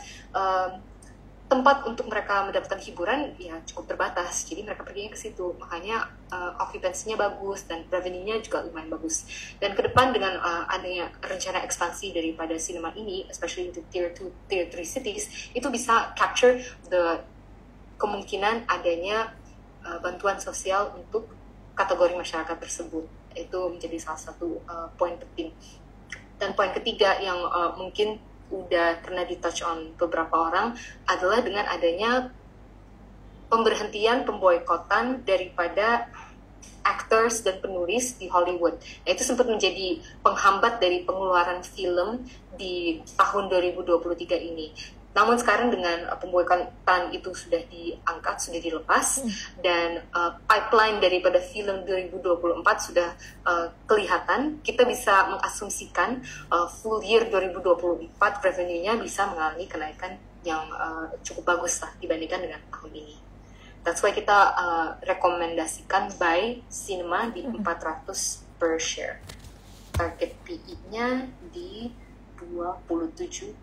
Speaker 2: tempat untuk mereka mendapatkan hiburan ya cukup terbatas, jadi mereka perginya ke situ. Makanya occupancy-nya bagus dan revenue-nya juga lumayan bagus. Dan ke depan dengan adanya rencana ekspansi daripada sinema ini, especially into tier 2, tier 3 cities, itu bisa capture the kemungkinan adanya bantuan sosial untuk kategori masyarakat tersebut. Itu menjadi salah satu poin penting. Dan poin ketiga yang mungkin udah pernah di-touch on beberapa orang adalah dengan adanya pemberhentian pemboikotan daripada actors dan penulis di Hollywood. Nah, itu sempat menjadi penghambat dari pengeluaran film di tahun 2023 ini. Namun sekarang dengan pemboikotan itu sudah diangkat, sudah dilepas, dan pipeline daripada film 2024 sudah kelihatan, kita bisa mengasumsikan full year 2024 revenue-nya bisa mengalami kenaikan yang cukup bagus lah dibandingkan dengan tahun ini. That's why kita rekomendasikan buy Cinema di 400 per share. Target PE-nya di 27,8.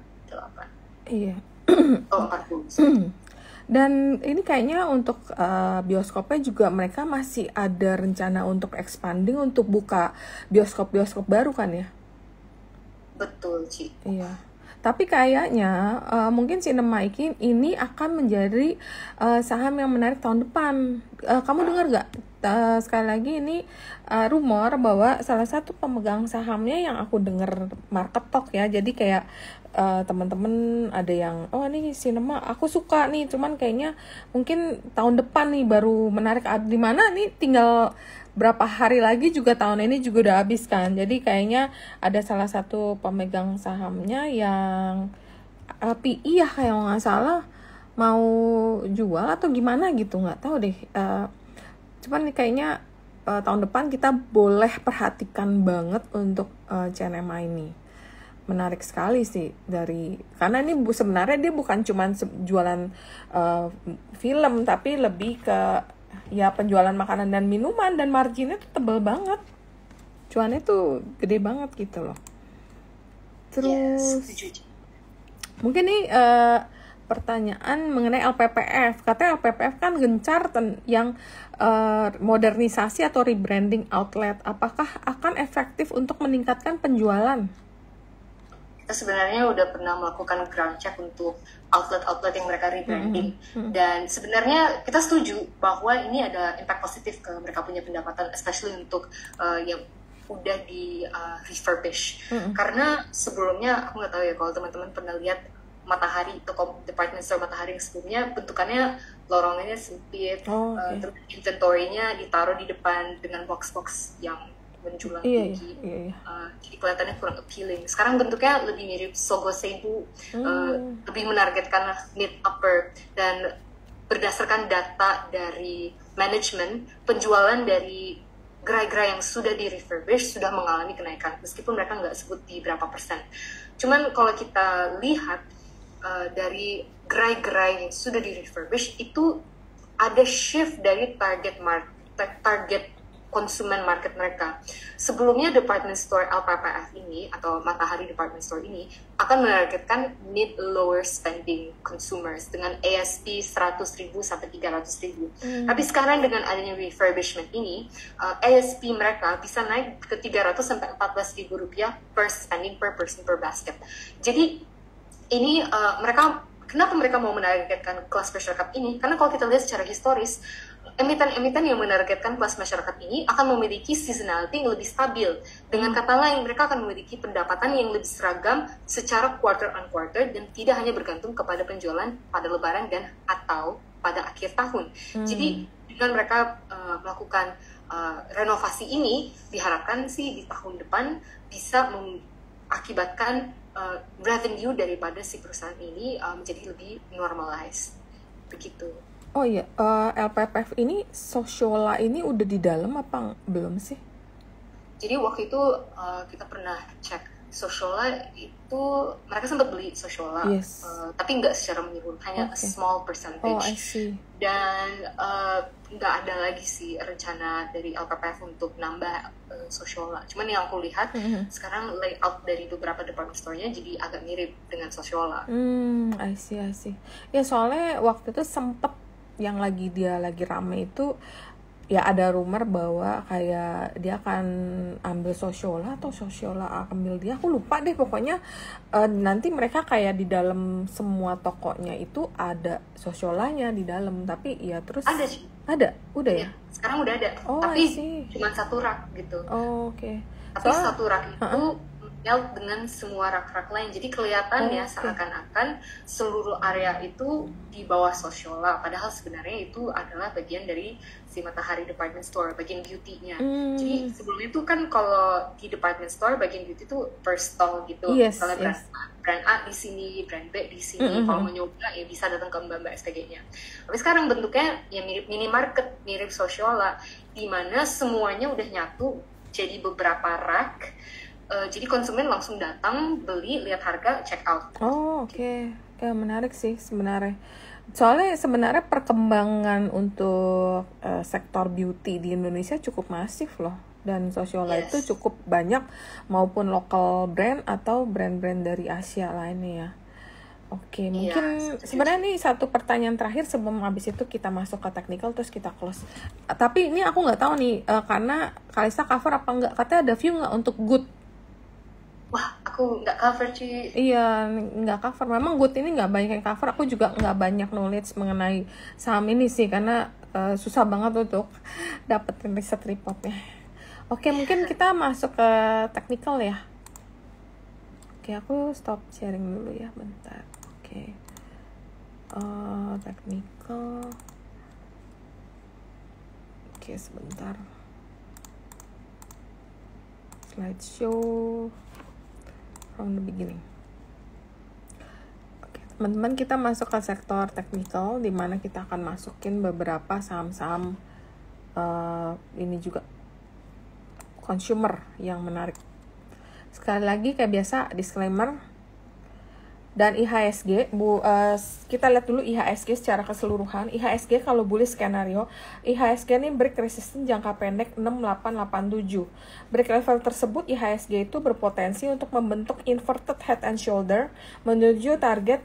Speaker 1: Iya.
Speaker 2: Oh, 40.
Speaker 1: Dan ini kayaknya untuk bioskopnya juga mereka masih ada rencana untuk expanding, untuk buka bioskop-bioskop baru kan ya?
Speaker 2: Betul, Ci.
Speaker 1: Iya. Tapi kayaknya mungkin Cinema ini akan menjadi saham yang menarik tahun depan. Kamu dengar gak? Sekali lagi ini rumor bahwa salah satu pemegang sahamnya yang aku dengar market talk ya. Jadi kayak teman-teman ada yang ini Cinema aku suka nih, cuman kayaknya mungkin tahun depan nih baru menarik. Di mana nih tinggal berapa hari lagi juga tahun ini juga udah habis kan. Jadi kayaknya ada salah satu pemegang sahamnya yang PI ya kayak nggak salah mau jual atau gimana gitu, nggak tahu deh. Cuman kayaknya tahun depan kita boleh perhatikan banget untuk CNMA ini. Menarik sekali sih karena ini sebenarnya dia bukan cuman jualan film, tapi lebih ke ya penjualan makanan dan minuman, dan marginnya tuh tebel banget, cuannya tuh gede banget gitu loh. Terus mungkin nih pertanyaan mengenai LPPF. Katanya LPPF kan gencar yang modernisasi atau rebranding outlet. Apakah akan efektif untuk meningkatkan penjualan?
Speaker 2: Kita sebenarnya udah pernah melakukan ground check untuk outlet-outlet yang mereka rebranding, dan sebenarnya kita setuju bahwa ini ada impact positif ke mereka punya pendapatan, especially untuk yang udah di refurbish. Karena sebelumnya aku nggak tahu ya kalau teman-teman pernah lihat Matahari, toko department store Matahari yang sebelumnya, bentukannya lorongnya sempit, terus inventory-nya ditaruh di depan dengan box-box yang menjulang tinggi, jadi kelihatannya kurang appealing. Sekarang bentuknya lebih mirip Sogo Seibu, lebih menargetkan mid upper, dan berdasarkan data dari manajemen, penjualan dari gerai-gerai yang sudah di refurbish sudah mengalami kenaikan, meskipun mereka nggak sebut di berapa persen. Cuman kalau kita lihat dari gerai-gerai yang sudah di refurbish itu ada shift dari target konsumen market mereka. Sebelumnya department store LPPF ini atau Matahari department store ini akan menargetkan mid-lower spending consumers dengan ASP 100.000 sampai 300.000. Tapi sekarang dengan adanya refurbishment ini, ASP mereka bisa naik ke 300 sampai 14.000 rupiah per spending per person per basket. Jadi ini kenapa mereka mau menargetkan kelas masyarakat ini? Karena kalau kita lihat secara historis, emiten-emiten yang menargetkan kelas masyarakat ini akan memiliki seasonality yang lebih stabil. Dengan kata lain, mereka akan memiliki pendapatan yang lebih seragam secara quarter on quarter dan tidak hanya bergantung kepada penjualan pada lebaran dan atau pada akhir tahun. Jadi dengan mereka melakukan renovasi ini, diharapkan sih di tahun depan bisa mengakibatkan revenue daripada si perusahaan ini menjadi lebih normalized. Begitu.
Speaker 1: Oh iya, LPPF ini Sociola ini udah di dalam apa belum sih?
Speaker 2: Jadi waktu itu kita pernah cek Sociola itu, mereka sempat beli Sociola, tapi nggak secara menyeluruh, hanya a small percentage.
Speaker 1: I see.
Speaker 2: Dan nggak ada lagi sih rencana dari LPPF untuk nambah Sociola. Cuman yang aku lihat sekarang layout dari beberapa department store-nya jadi agak mirip dengan Sociola.
Speaker 1: I see. Ya soalnya waktu itu sempet yang lagi rame itu ya ada rumor bahwa kayak dia akan ambil Sociola atau Sociola ambil dia, aku lupa deh pokoknya. Nanti mereka kayak di dalam semua tokonya itu ada Sociolanya di dalam, tapi ya terus ada udah ya
Speaker 2: sekarang udah ada, tapi cuma satu rak gitu.
Speaker 1: Oke.
Speaker 2: Tapi satu rak itu melt dengan semua rak-rak lain. Jadi kelihatannya seakan-akan seluruh area itu di bawah Sociolla, padahal sebenarnya itu adalah bagian dari si Matahari Department Store, bagian beauty-nya. Jadi sebelumnya itu kan kalau di department store bagian beauty itu per stall gitu. Misalnya brand A di sini, brand B di sini. Kalau mau nyoba ya bisa datang ke mbak-mbak SPG-nya. Tapi sekarang bentuknya ya mirip minimarket, mirip Sociolla, di mana semuanya udah nyatu jadi beberapa rak. Jadi konsumen langsung datang, beli, lihat harga, check out.
Speaker 1: Oke. Ya menarik sih sebenarnya. Soalnya sebenarnya perkembangan untuk sektor beauty di Indonesia cukup masif loh. Dan Sociolla itu cukup banyak, maupun lokal brand atau brand-brand dari Asia lainnya ya. Oke, mungkin sebenarnya nih satu pertanyaan terakhir sebelum habis itu kita masuk ke technical terus kita close. Tapi ini aku nggak tahu nih, karena Kalista cover apa nggak? Katanya ada view nggak untuk Good?
Speaker 2: Wah, aku nggak cover sih.
Speaker 1: Iya, nggak cover. Memang Good ini nggak banyak yang cover. Aku juga nggak banyak knowledge mengenai saham ini sih, karena susah banget untuk dapetin riset reportnya. Oke, mungkin kita masuk ke technical ya. Oke, aku stop sharing dulu ya, bentar. Oke, technical. Oke, sebentar. Slideshow from the beginning. Oke, teman-teman, kita masuk ke sektor technical, di mana kita akan masukin beberapa saham-saham ini juga consumer yang menarik. Sekali lagi kayak biasa disclaimer. Dan IHSG, kita lihat dulu IHSG secara keseluruhan. IHSG kalau bullish skenario, IHSG ini break resistance jangka pendek 6887. Break level tersebut IHSG itu berpotensi untuk membentuk inverted head and shoulder menuju target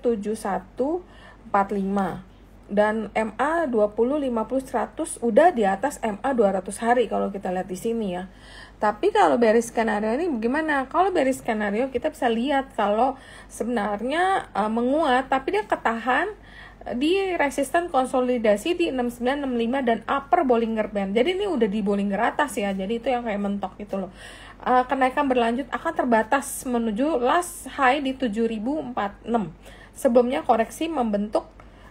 Speaker 1: 7145. Dan MA 20, 50, 100 udah di atas MA 200 hari kalau kita lihat di sini ya. Tapi kalau bearish skenario ini bagaimana? Kalau bearish skenario kita bisa lihat kalau sebenarnya menguat, tapi dia ketahan di resisten konsolidasi di 6965 dan upper Bollinger Band. Jadi ini udah di Bollinger atas ya. Jadi itu yang kayak mentok gitu loh. Kenaikan berlanjut akan terbatas menuju last high di 7046. Sebelumnya koreksi membentuk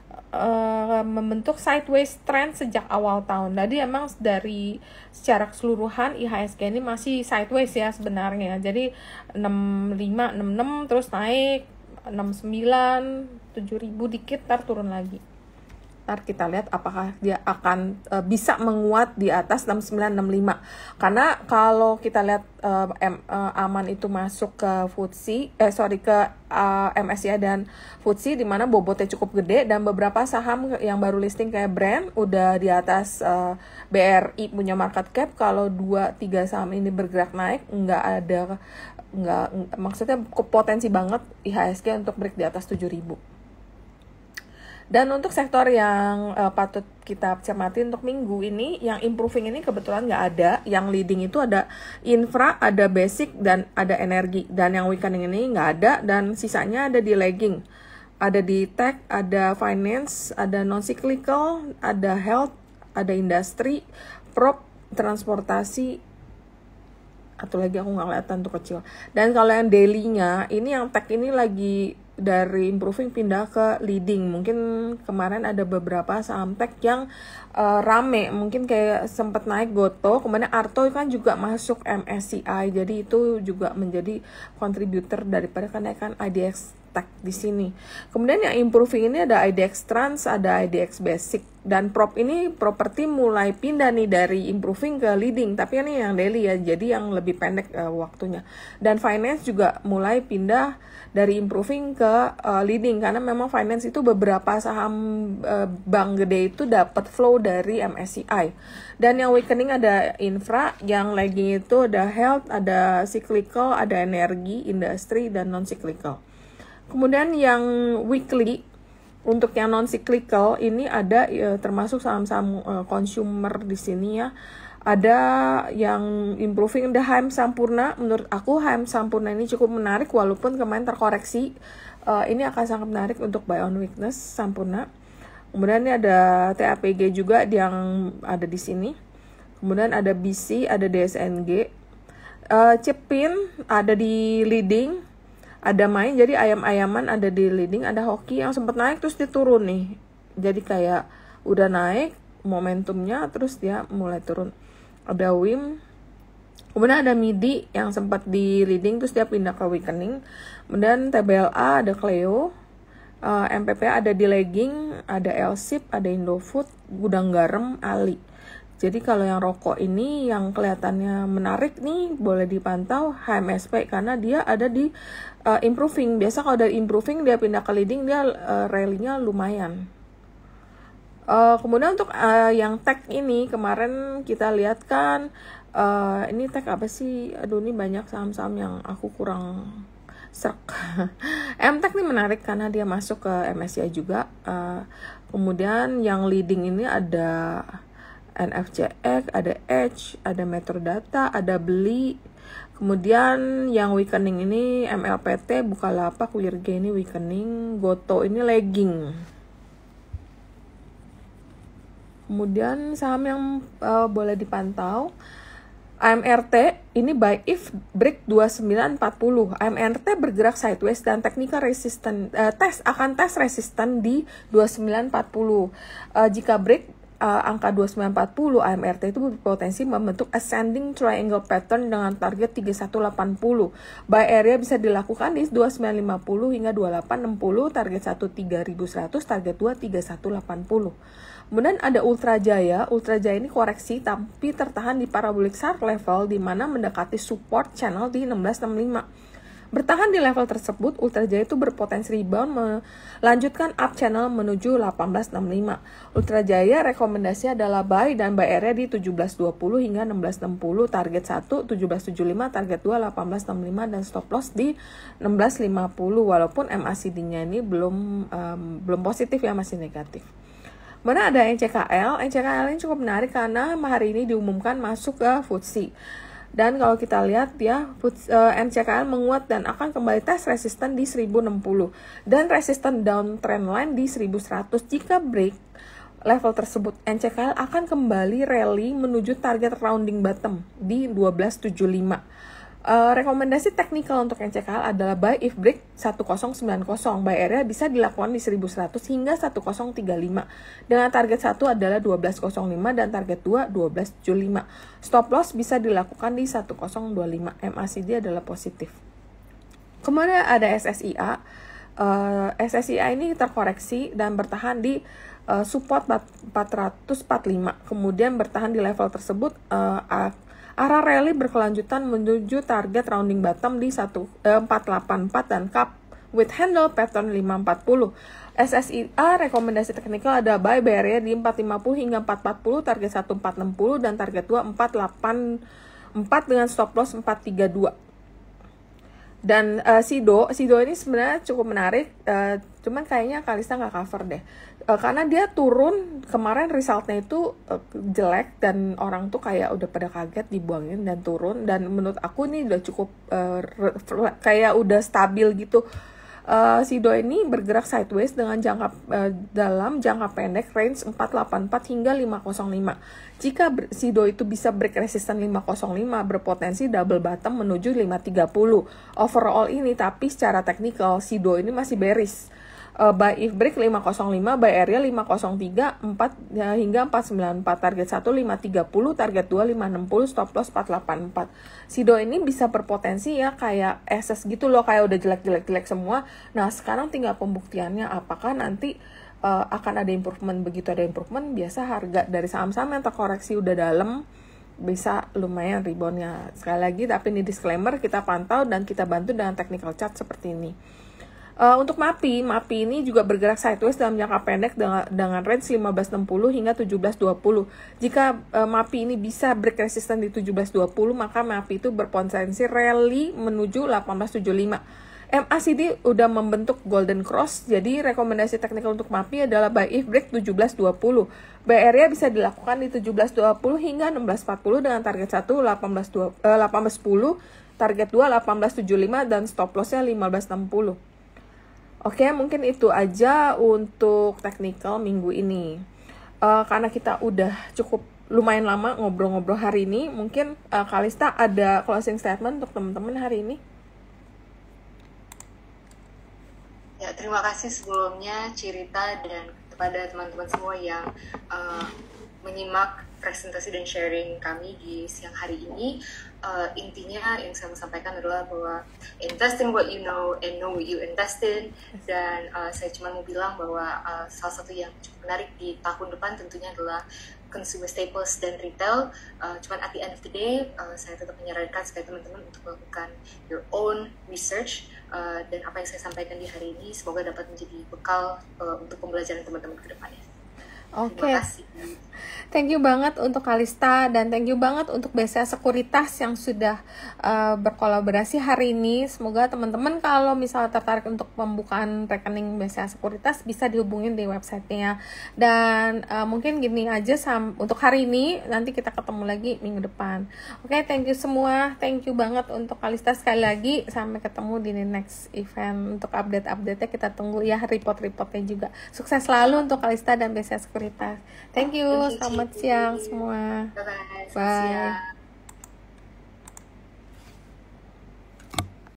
Speaker 1: sideways trend sejak awal tahun. Jadi emang dari secara keseluruhan IHSG ini masih sideways ya sebenarnya. Jadi 65, 66 terus naik 69, 7000 dikit ntar turun lagi. Ntar kita lihat apakah dia akan bisa menguat di atas 6965. Karena kalau kita lihat Aman itu masuk ke ke MSCI dan FTSE di mana bobotnya cukup gede, dan beberapa saham yang baru listing kayak brand udah di atas BRI punya market cap. Kalau 2-3 saham ini bergerak naik, maksudnya potensi banget IHSG untuk break di atas 7000. Dan untuk sektor yang patut kita cermati untuk minggu ini, yang improving ini kebetulan nggak ada. Yang leading itu ada infra, ada basic, dan ada energi. Dan yang weakening ini nggak ada, dan sisanya ada di lagging. Ada di tech, ada finance, ada non-cyclical, ada health, ada industri, prop, transportasi, atau lagi aku nggak kelihatan tuh kecil. Dan kalau yang daily-nya, ini yang tech ini lagi dari improving pindah ke leading. Mungkin kemarin ada beberapa saham tech yang rame, mungkin kayak sempat naik Goto, kemudian Arto kan juga masuk MSCI, jadi itu juga menjadi kontributor daripada kenaikan IDX Tech di sini. Kemudian yang improving ini ada IDX Trans, ada IDX Basic, dan prop ini properti mulai pindah nih dari improving ke leading, tapi ini yang daily ya, jadi yang lebih pendek waktunya. Dan finance juga mulai pindah dari improving ke leading, karena memang finance itu beberapa saham bank gede itu dapat flow dari MSCI. Dan yang weakening ada infra, yang lagging itu ada health, ada cyclical, ada energi, industri, dan non-cyclical. Kemudian yang weekly, untuk yang non-cyclical ini ada termasuk saham-saham consumer di sini ya. Ada yang improving, ada HM Sampurna. Menurut aku HM Sampurna ini cukup menarik walaupun kemarin terkoreksi. Ini akan sangat menarik untuk buy on weakness Sampurna. Kemudian ini ada TAPG juga yang ada di sini. Kemudian ada BC, ada DSNG. Cepin ada di leading, ada main, jadi ayam-ayaman ada di leading, ada hoki yang sempat naik terus dia turun nih. Jadi kayak udah naik momentumnya terus dia mulai turun. Ada WIM, kemudian ada MIDI yang sempat di leading terus dia pindah ke weakening. Kemudian TBLA ada Cleo, MPP ada di lagging, ada LSIP, ada Indofood, Gudang Garam, Ali. Jadi kalau yang rokok ini yang kelihatannya menarik nih boleh dipantau HMSP karena dia ada di improving. Biasa kalau dari improving dia pindah ke leading, dia rally-nya lumayan. Kemudian untuk yang tech ini kemarin kita lihat kan ini tech apa sih? Aduh, ini banyak saham-saham yang aku kurang serak. MTech ini menarik karena dia masuk ke MSCI juga. Kemudian yang leading ini ada NFCX, ada Edge, ada Metrodata, ada Beli. Kemudian yang weakening ini MLPT, Bukalapak, Wirge ini weakening, Goto ini lagging. Kemudian saham yang boleh dipantau, AMRT ini buy if break 2940. AMRT bergerak sideways dan technical resistance akan tes resisten di 2940. Jika break angka 2940, AMRT itu berpotensi membentuk ascending triangle pattern dengan target 3180. Buy area bisa dilakukan di 2950 hingga 2860, target 1 3100, target 2 3180. Kemudian ada Ultra Jaya. Ultra Jaya ini koreksi tapi tertahan di parabolic sharp level di mana mendekati support channel di 1665. Bertahan di level tersebut, Ultra Jaya itu berpotensi rebound melanjutkan up channel menuju 1865. Ultra Jaya rekomendasi adalah buy dan buy area di 1720 hingga 1660, target 1 1775, target 2 1865 dan stop loss di 1650 walaupun MACD-nya ini belum positif ya, masih negatif. Mana ada NCKL ini cukup menarik karena hari ini diumumkan masuk ke FTSE. Dan kalau kita lihat ya, NCKL menguat dan akan kembali tes resisten di 1060 dan resisten downtrend line di 1100. Jika break level tersebut, NCKL akan kembali rally menuju target rounding bottom di 1275. Rekomendasi teknikal untuk NCKL adalah buy if break 1090. Buy area bisa dilakukan di 1100 hingga 1035. Dengan target 1 adalah 1205 dan target 2 1275. Stop loss bisa dilakukan di 1025. MACD adalah positif. Kemudian ada SSIA. SSIA ini terkoreksi dan bertahan di support 445. Kemudian bertahan di level tersebut. Arah rally berkelanjutan menuju target rounding bottom di 484 dan cup with handle pattern 540. SSIA rekomendasi teknikal ada buy area di 450 hingga 440, target 1460 dan target 2 484 dengan stop loss 432. Dan Sido ini sebenarnya cukup menarik, cuman kayaknya Kalista nggak cover deh, karena dia turun kemarin resultnya itu jelek dan orang tuh kayak udah pada kaget dibuangin dan turun, dan menurut aku ini udah cukup kayak udah stabil gitu. Sido ini bergerak sideways dengan dalam jangka pendek range 484 hingga 505. Jika Sido itu bisa break resisten 505, berpotensi double bottom menuju 530. Overall ini, tapi secara teknikal Sido ini masih bearish. Buy if break 505, buy area 503, 4 hingga 494, target 1 530, target 2 560, stop loss 484. Sido ini bisa berpotensi ya kayak SS gitu loh, kayak udah jelek semua. Nah, sekarang tinggal pembuktiannya apakah nanti akan ada improvement. Begitu ada improvement, biasa harga dari saham-saham yang terkoreksi udah dalam bisa lumayan reboundnya. Sekali lagi, tapi ini disclaimer, kita pantau dan kita bantu dengan technical chart seperti ini. Untuk MAPI ini juga bergerak sideways dalam jangka pendek dengan range 1560 hingga 1720. Jika MAPI ini bisa break resisten di 1720, maka MAPI itu berpotensi rally menuju 1875. MACD udah membentuk golden cross, jadi rekomendasi teknikal untuk MAPI adalah buy if break 1720. Buy area bisa dilakukan di 1720 hingga 1640 dengan target 1 1810, target 2 1875 dan stop lossnya 1560. Oke, mungkin itu aja untuk technical minggu ini. Karena kita udah cukup lumayan lama ngobrol-ngobrol hari ini. Mungkin Kalista ada closing statement untuk teman-teman hari ini?
Speaker 2: Ya, terima kasih sebelumnya Cirita dan kepada teman-teman semua yang menyimak presentasi dan sharing kami di siang hari ini. Intinya yang saya mau sampaikan adalah bahwa invest in what you know and know what you invest in. Dan saya cuma mau bilang bahwa salah satu yang cukup menarik di tahun depan tentunya adalah consumer staples dan retail. Cuman at the end of the day, saya tetap menyarankan supaya teman-teman untuk melakukan your own research. Dan apa yang saya sampaikan di hari ini semoga dapat menjadi bekal untuk pembelajaran teman-teman ke depannya.
Speaker 1: Oke, thank you banget untuk Kalista dan thank you banget untuk BCA Sekuritas yang sudah berkolaborasi hari ini. Semoga teman-teman kalau misalnya tertarik untuk pembukaan rekening BCA Sekuritas bisa dihubungin di websitenya. Dan mungkin gini aja untuk hari ini, nanti kita ketemu lagi minggu depan. Oke, thank you semua, thank you banget untuk Kalista sekali lagi. Sampai ketemu di next event. Untuk update-update-nya kita tunggu ya, report-reportnya juga. Sukses selalu untuk Kalista dan BCA Sekuritas. Thank you, selamat siang semua.
Speaker 2: Bye-bye.
Speaker 1: Bye.